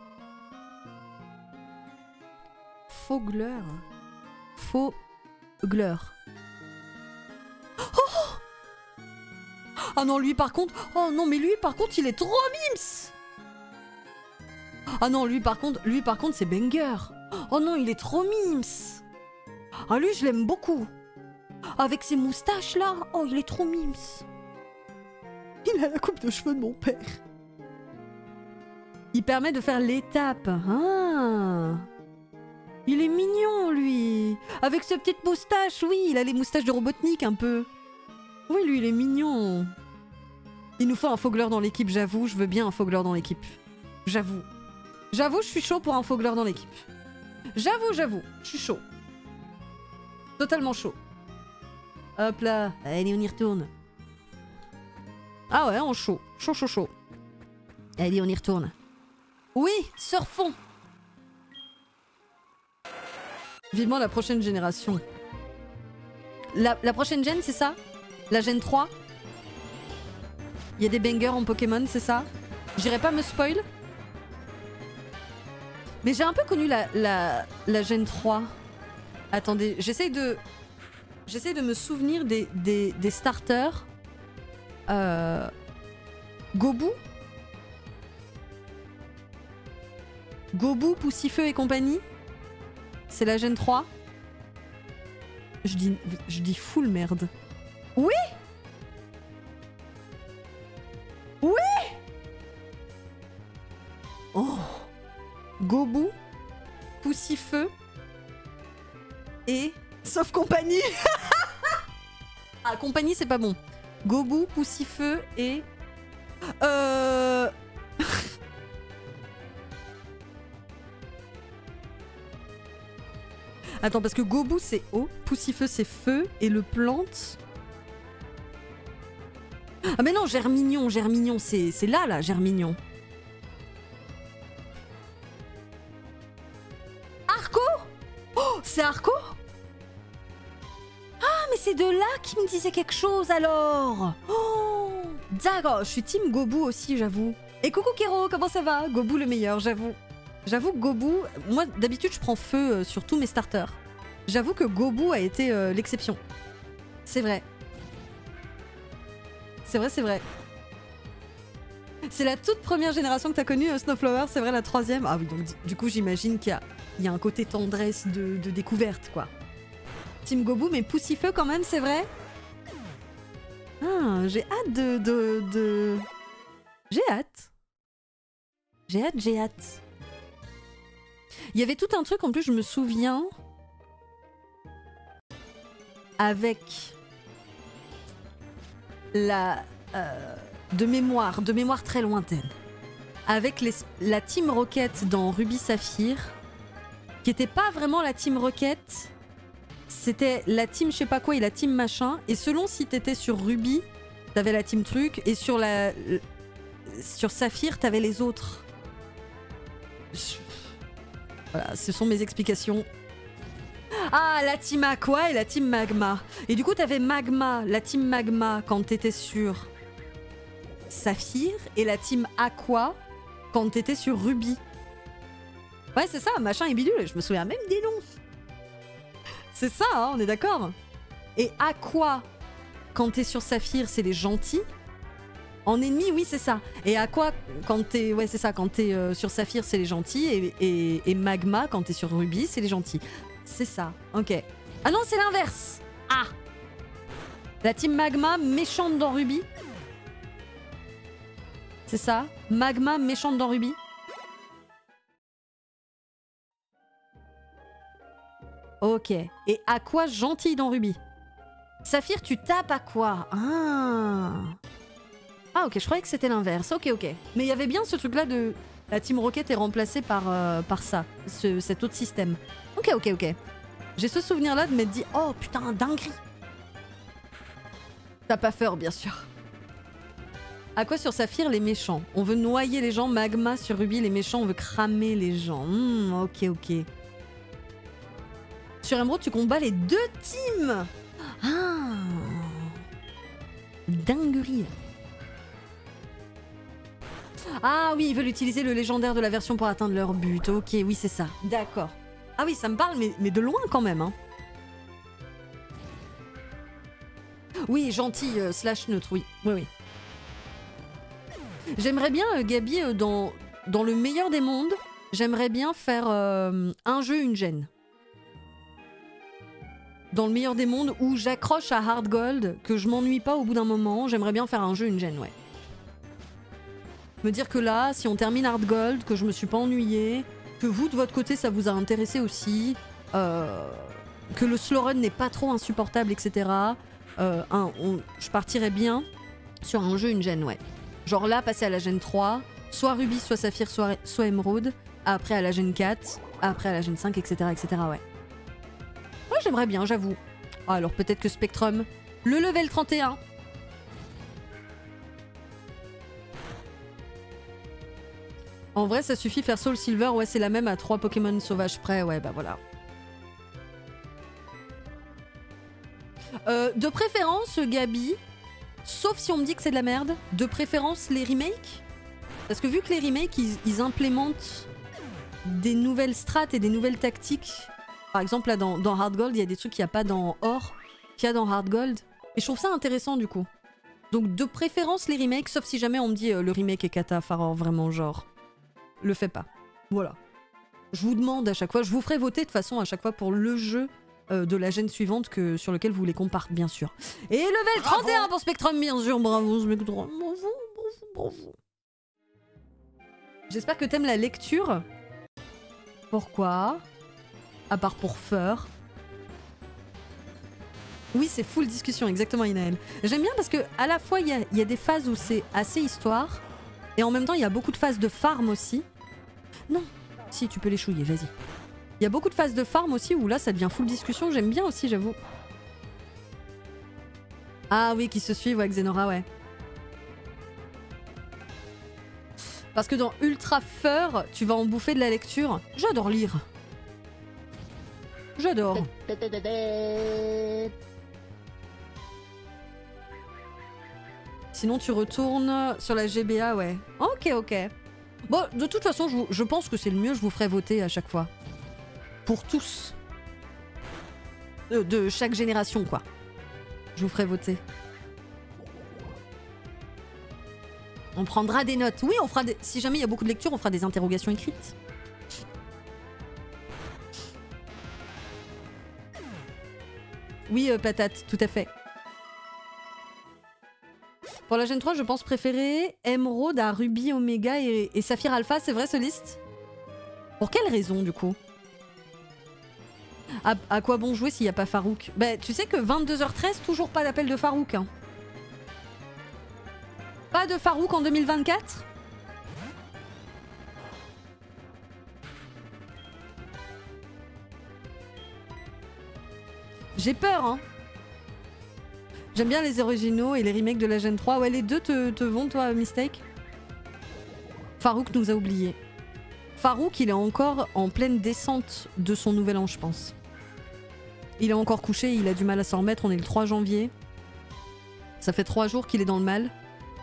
Fogler. Fogler. Oh! Ah non, lui par contre... Oh non, mais lui par contre, il est trop mims. Ah non, lui par contre, lui par contre, c'est banger. Oh non, il est trop mims. Ah lui, je l'aime beaucoup. Avec ses moustaches là, oh, il est trop mims. Il a la coupe de cheveux de mon père. Il permet de faire l'étape. Ah. Il est mignon, lui. Avec ses petites moustaches, oui, il a les moustaches de Robotnik un peu. Oui, lui, il est mignon. Il nous faut un Fogler dans l'équipe, j'avoue. Je veux bien un Fogler dans l'équipe. J'avoue. J'avoue, je suis chaud pour un Fogler dans l'équipe. J'avoue, j'avoue. Je suis chaud. Totalement chaud. Hop là. Allez, on y retourne. Ah ouais, en chaud. Chaud, chaud, chaud. Allez, on y retourne. Oui, surfons. Vivement la prochaine génération. La, la prochaine gène, c'est ça? La gène trois? Il y a des bangers en Pokémon, c'est ça? J'irai pas me spoil. Mais j'ai un peu connu la, la, la Gen trois. Attendez, j'essaye de... J'essaye de me souvenir des, des, des starters. Euh... Gobu Gobu, Poussifeu et compagnie. C'est la Gen trois. Je dis, je dis full merde. Oui. Oui. Oh. Gobu, Poussifeu et... Sauf compagnie. Ah, compagnie, c'est pas bon. Gobu, Poussifeu et... Euh... Attends, parce que Gobu c'est eau, Poussifeu c'est feu, et le plante... Ah mais non, Germignon, Germignon, c'est là, là, Germignon. Arco? Oh, c'est Arco? Ah, mais c'est de là qui me disait quelque chose, alors. Oh, d'accord, je suis team Gobu aussi, j'avoue. Et coucou Kero, comment ça va? Gobu le meilleur, j'avoue. J'avoue que Gobu, moi d'habitude je prends feu euh, sur tous mes starters. J'avoue que Gobu a été euh, l'exception. C'est vrai. C'est vrai, c'est vrai. C'est la toute première génération que t'as connue, euh, Snowflower, c'est vrai, la troisième. Ah oui, donc du coup j'imagine qu'il y, y a un côté tendresse de, de découverte, quoi. Team Gobu, mais Poussifeu quand même, c'est vrai. Ah, j'ai hâte de... de, de... J'ai hâte. J'ai hâte, j'ai hâte. Il y avait tout un truc, en plus, je me souviens, avec la... Euh, de mémoire, de mémoire très lointaine, avec les, la Team Rocket dans Ruby Saphir, qui était pas vraiment la Team Rocket, c'était la Team je sais pas quoi et la Team machin, et selon si t'étais sur Ruby, t'avais la Team truc, et sur la... sur Saphir, t'avais les autres. Je... Voilà, ce sont mes explications. Ah, la team Aqua et la team Magma. Et du coup, t'avais Magma, la team Magma quand t'étais sur Saphir, et la team Aqua quand t'étais sur Ruby. Ouais, c'est ça, machin et bidule. Je me souviens même des noms. C'est ça, hein, on est d'accord. Et Aqua quand t'es sur Saphir, c'est les gentils. En ennemi, oui, c'est ça. Et Aqua, quand t'es... Ouais, c'est ça. Quand t'es euh, sur Saphir, c'est les gentils. Et, et, et Magma, quand t'es sur Ruby, c'est les gentils. C'est ça. Ok. Ah non, c'est l'inverse. Ah. La team Magma, méchante dans Ruby. C'est ça. Magma, méchante dans Ruby. Ok. Et Aqua, gentille dans Ruby. Saphir, tu tapes Aqua. Ah. Ah ok, je croyais que c'était l'inverse. Ok, ok. Mais il y avait bien ce truc-là de... La Team Rocket est remplacée par, euh, par ça, ce, cet autre système. Ok, ok, ok. J'ai ce souvenir-là de m'être dit, oh putain, dinguerie. T'as pas peur, bien sûr. À quoi sur Saphir, les méchants? On veut noyer les gens. Magma sur Ruby, les méchants, on veut cramer les gens. Mmh, ok, ok. Sur Emerald, tu combats les deux teams. Ah. Dinguerie. Ah oui, ils veulent utiliser le légendaire de la version pour atteindre leur but. Ok, oui, c'est ça. D'accord. Ah oui, ça me parle, mais, mais de loin quand même. Hein. Oui, gentil, euh, slash neutre, oui. Oui, oui. J'aimerais bien, euh, Gabi, euh, dans, dans le meilleur des mondes, j'aimerais bien faire euh, un jeu, une gêne. Dans le meilleur des mondes, où j'accroche à Hard Gold, que je m'ennuie pas au bout d'un moment, j'aimerais bien faire un jeu, une gêne, ouais. Me dire que là, si on termine Hard Gold, que je me suis pas ennuyée, que vous, de votre côté, ça vous a intéressé aussi, euh, que le slow run n'est pas trop insupportable, et cetera. Euh, un, on, je partirais bien sur un jeu, une gêne, ouais. Genre là, passer à la gêne trois, soit Ruby, soit Saphir, soit, soit Emerald, après à la gêne quatre, après à la gêne cinq, et cetera, et cetera, ouais. Ouais, j'aimerais bien, j'avoue. Ah, alors peut-être que Spectrum, le level trente et un. En vrai, ça suffit faire Soul Silver, ouais, c'est la même à trois Pokémon sauvages près, ouais, bah voilà. Euh, de préférence, Gabi, Sauf si on me dit que c'est de la merde. De préférence les remakes. Parce que vu que les remakes, ils, ils implémentent des nouvelles strats et des nouvelles tactiques. Par exemple, là, dans, dans Hard Gold, il y a des trucs qu'il n'y a pas dans Or, qu'il y a dans Hard Gold. Et je trouve ça intéressant, du coup. Donc, de préférence, les remakes, sauf si jamais on me dit euh, le remake est cata, Faror, vraiment, genre... Le fais pas. Voilà. Je vous demande à chaque fois, je vous ferai voter de toute façon à chaque fois pour le jeu euh, de la gêne suivante que, sur lequel vous voulez qu'on parte, bien sûr. Et level trente et un pour Spectrum, bien sûr. Bravo, Spectrum. Bravo, bravo, bravo. J'espère que t'aimes la lecture. Pourquoi? À part pour Feur. Oui, c'est full discussion, exactement, Inaël. J'aime bien parce que à la fois, il y a, y a des phases où c'est assez histoire, et en même temps, il y a beaucoup de phases de farm aussi. Non, si, tu peux les chouiller, vas-y. Il y a beaucoup de phases de farm aussi où là, ça devient full discussion. J'aime bien aussi, j'avoue. Ah oui, qui se suivent, ouais, Xenora, ouais. Parce que dans Ultra Feur, tu vas en bouffer de la lecture. J'adore lire. J'adore. Sinon, tu retournes sur la G B A, ouais. Ok, ok. Bon, de toute façon, je, vous, je pense que c'est le mieux. Je vous ferai voter à chaque fois. Pour tous. De, de chaque génération, quoi. Je vous ferai voter. On prendra des notes. Oui, on fera des... Si jamais il y a beaucoup de lectures, on fera des interrogations écrites. Oui, euh, patate, tout à fait. Pour la Gen trois, je pense préférer Emerald à Ruby, Omega et, et Saphir Alpha. C'est vrai, ce liste? Pour quelle raison, du coup? à, à quoi bon jouer s'il n'y a pas Farouk? Bah, tu sais que vingt-deux heures treize, toujours pas d'appel de Farouk. Hein. Pas de Farouk en deux mille vingt-quatre? J'ai peur, hein. J'aime bien les originaux et les remakes de la Gen trois. Ouais, les deux te, te vont, toi, Mistake? Farouk nous a oubliés. Farouk, il est encore en pleine descente de son nouvel an, je pense. Il est encore couché, il a du mal à s'en remettre. On est le trois janvier. Ça fait trois jours qu'il est dans le mal.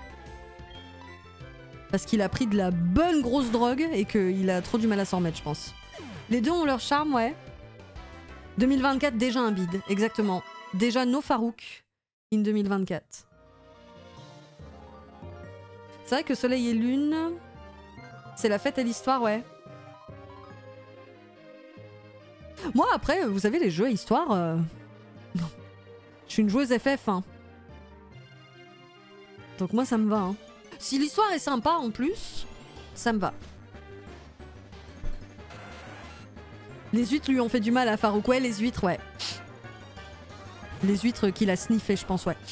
Parce qu'il a pris de la bonne grosse drogue et qu'il a trop du mal à s'en remettre, je pense. Les deux ont leur charme, ouais. deux mille vingt-quatre, déjà un bide, exactement. Déjà no Farouk in deux mille vingt-quatre. C'est vrai que Soleil et Lune, c'est la fête à l'histoire, ouais. Moi, après, vous savez, les jeux à histoire... Euh... Je suis une joueuse F F, hein. Donc moi, ça me va, hein. Si l'histoire est sympa, en plus, ça me va. Les huîtres lui ont fait du mal à Farouk. Ouais, les huîtres, ouais. Les huîtres qu'il a sniffé, je pense, ouais.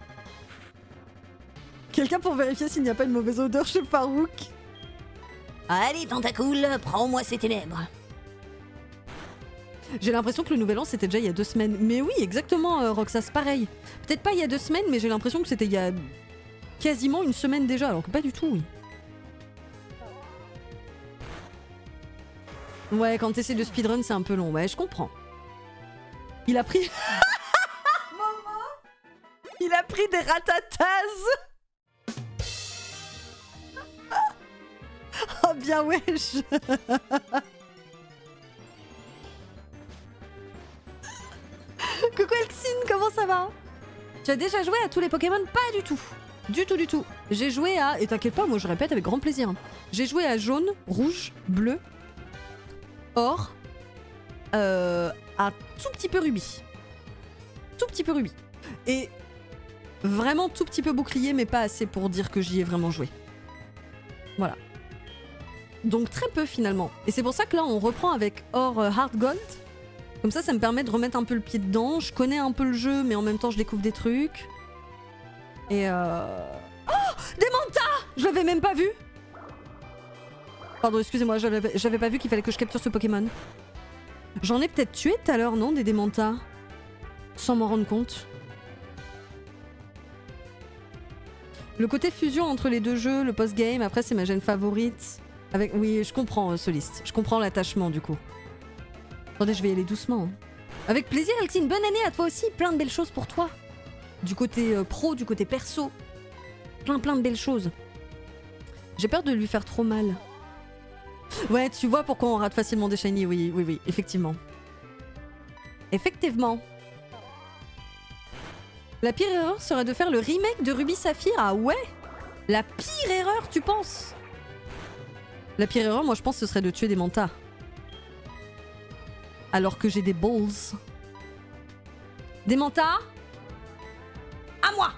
Quelqu'un pour vérifier s'il n'y a pas une mauvaise odeur chez Farouk? Allez, Tentacool, prends-moi ces ténèbres. J'ai l'impression que le nouvel an, c'était déjà il y a deux semaines. Mais oui, exactement, euh, Roxas, pareil. Peut-être pas il y a deux semaines, mais j'ai l'impression que c'était il y a quasiment une semaine déjà, alors que pas du tout, oui. Ouais, quand t'essaies de speedrun, c'est un peu long. Ouais, je comprends. Il a pris... Maman, il a pris des ratatazes. Oh bien wesh. Coucou Elxine, comment ça va? Tu as déjà joué à tous les Pokémon? Pas du tout. Du tout, du tout. J'ai joué à... Et t'inquiète pas, moi je répète avec grand plaisir. J'ai joué à jaune, rouge, bleu, or, euh, un tout petit peu rubis. Tout petit peu rubis. Et vraiment tout petit peu bouclier, mais pas assez pour dire que j'y ai vraiment joué. Voilà. Donc très peu finalement. Et c'est pour ça que là on reprend avec or euh, Hard Gold. Comme ça, ça me permet de remettre un peu le pied dedans. Je connais un peu le jeu, mais en même temps je découvre des trucs. Et euh... Oh, des mantas! Je l'avais même pas vu. Pardon, excusez-moi, j'avais pas vu qu'il fallait que je capture ce Pokémon. J'en ai peut-être tué tout à l'heure, non, des Démentas? Sans m'en rendre compte. Le côté fusion entre les deux jeux, le post-game, après c'est ma gêne favorite. Avec... Oui, je comprends, euh, Soliste. Je comprends l'attachement, du coup. Attendez, je vais y aller doucement. Hein. Avec plaisir, Eltine. Bonne année à toi aussi. Plein de belles choses pour toi. du côté euh, pro, du côté perso. Plein plein de belles choses. J'ai peur de lui faire trop mal. Ouais, tu vois pourquoi on rate facilement des shiny, oui, oui, oui, effectivement. Effectivement. La pire erreur serait de faire le remake de Ruby Saphir. Ah ouais? La pire erreur, tu penses? La pire erreur, moi je pense, ce serait de tuer des mantas. Alors que j'ai des balls. Des mantas? À moi!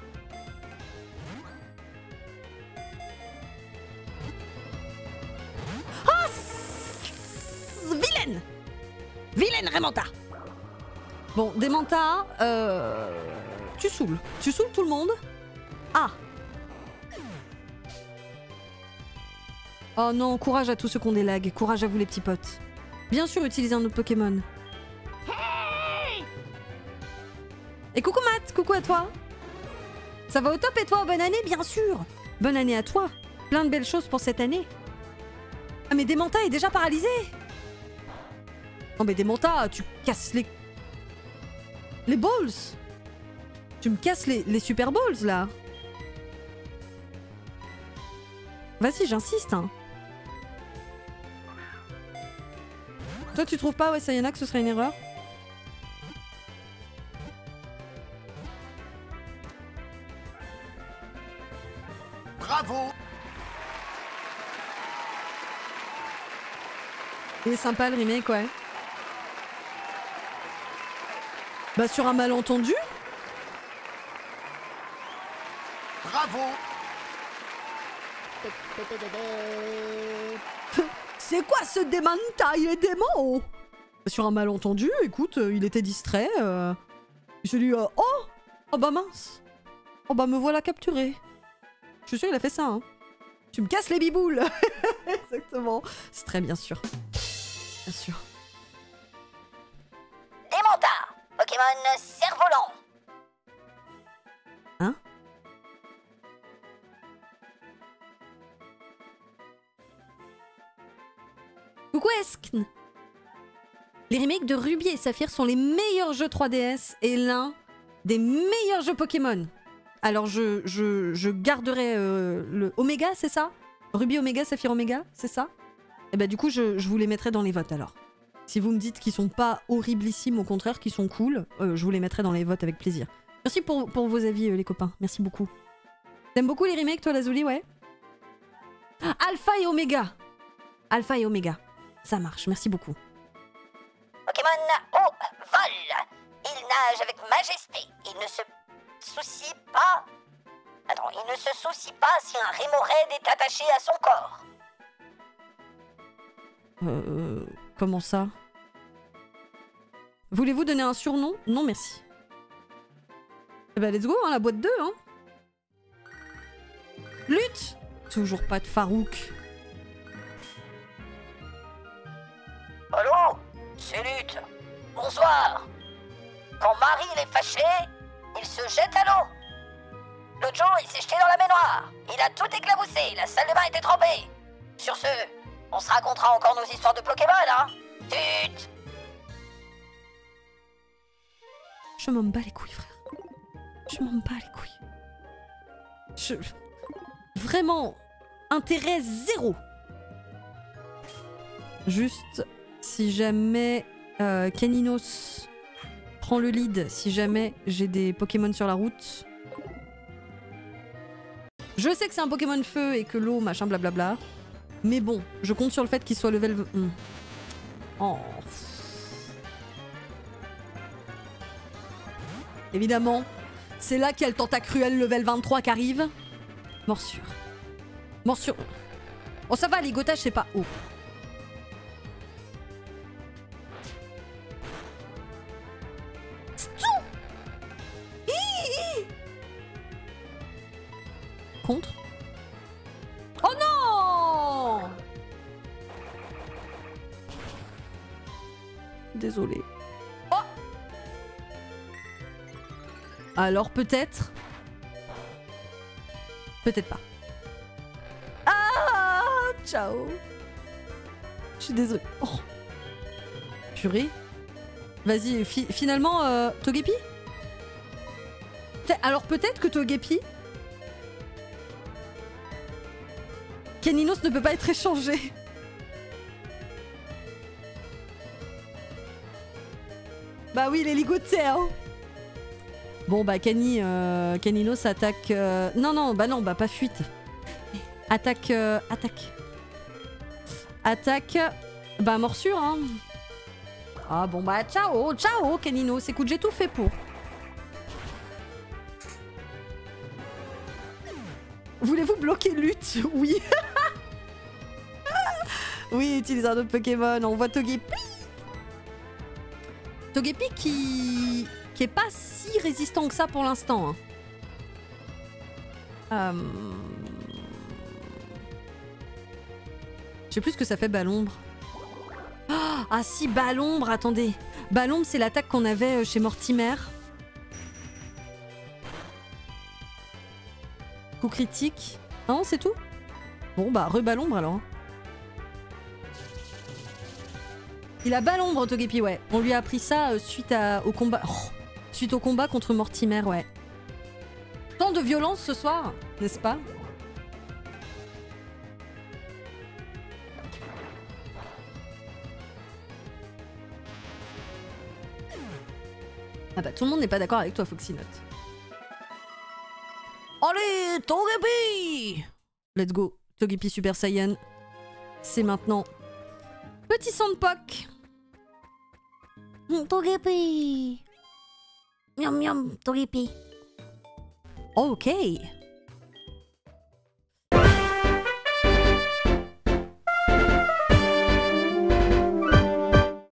Oh! Vilaine! Vilaine Raymanta! Bon, des mantas, euh... tu saoules. Tu saoules tout le monde? Ah! Oh non, courage à tous ceux qui ont des lags. Courage à vous les petits potes. Bien sûr, utilisez un autre Pokémon. Et coucou Matt, coucou à toi. Ça va au top et toi, bonne année bien sûr. Bonne année à toi. Plein de belles choses pour cette année. Ah mais Demanta est déjà paralysé. Non mais Demanta, tu casses les... Les balls. Tu me casses les, les super balls là. Vas-y, j'insiste hein. Toi tu trouves pas, ouais, Sayana, que ce serait une erreur? Bravo! Il est sympa le remake, ouais. Bah sur un malentendu. Bravo! C'est quoi ce Demanta? Il est dément. Sur un malentendu, écoute, euh, il était distrait. Euh... Il s'est dit euh, oh! Oh bah mince! Oh bah me voilà capturé. Je suis sûr il a fait ça, hein. Tu me casses les biboules. Exactement. C'est très bien sûr. Bien sûr. Demanta, Pokémon cerf-volant. Hein? Coucou Eskn. Les remakes de Ruby et Saphir sont les meilleurs jeux trois D S et l'un des meilleurs jeux Pokémon. Alors je, je, je garderai euh, le Omega, c'est ça? Ruby Omega, Saphir Omega, c'est ça? Et bah du coup je, je vous les mettrai dans les votes alors. Si vous me dites qu'ils sont pas horriblissimes, au contraire qu'ils sont cool, euh, je vous les mettrai dans les votes avec plaisir. Merci pour, pour vos avis euh, les copains, merci beaucoup. T'aimes beaucoup les remakes toi Lazuli, ouais? Alpha et Omega. Alpha et Omega. Ça marche, merci beaucoup. Pokémon au vol. Il nage avec majesté. Il ne se soucie pas... Attends, il ne se soucie pas si un Remoraid est attaché à son corps. Euh... Comment ça? Voulez-vous donner un surnom? Non, merci. Eh ben, let's go, hein, la boîte deux, hein. Lutte! Toujours pas de Farouk. Allô? C'est Lutte. Bonsoir. Quand Marie est fâché, il se jette à l'eau. L'autre jour, il s'est jeté dans la baignoire. Il a tout éclaboussé, la salle de bain était trempée. Sur ce, on se racontera encore nos histoires de Pokémon, hein? Tut! Je m'en bats les couilles, frère. Je m'en bats les couilles. Je... Vraiment, intérêt zéro. Juste, si jamais euh, Caninos prend le lead, si jamais j'ai des Pokémon sur la route... Je sais que c'est un Pokémon feu et que l'eau, machin, blablabla. Mais bon, je compte sur le fait qu'il soit level... Hmm. Oh. Évidemment, c'est là qu'il y a le Tentacruel level vingt-trois qui arrive. Morsure. Morsure. Oh ça va, ligotage c'est pas haut. Contre. Oh non! Désolé. Oh! Alors peut-être. Peut-être pas. Ah! Ciao! Je suis désolée. Oh. Purée. Vas-y, fi finalement, euh, Togepi? Alors peut-être que Togepi... Keninos ne peut pas être échangé. Bah oui, il est ligoté, hein. Bon bah Kenny, euh, Keninos attaque... Euh... Non, non, bah non, bah pas fuite. Attaque... Euh... Attaque. Attaque... Bah morsure, hein. Ah bon bah ciao, ciao Keninos. Écoute, j'ai tout fait pour. Voulez-vous bloquer lutte? Oui. Oui, utilise un autre Pokémon. On voit Togepi. Togepi qui... qui est pas si résistant que ça pour l'instant. Hein. Euh... Je sais plus ce que ça fait Balombre. Ah si, Balombre, attendez. Balombre, c'est l'attaque qu'on avait chez Mortimer. Coup critique. Non, c'est tout? Bon bah, re-Balombre alors. Il a Balombre, Togepi, ouais. On lui a appris ça euh, suite à, au combat... Oh, suite au combat contre Mortimer, ouais. Tant de violence ce soir, n'est-ce pas? Ah bah tout le monde n'est pas d'accord avec toi, Foxynote. Allez, Togepi! Let's go. Togepi Super Saiyan. C'est maintenant. Petit Sandpoke. Togepi. Miam miam, Togepi. Ok.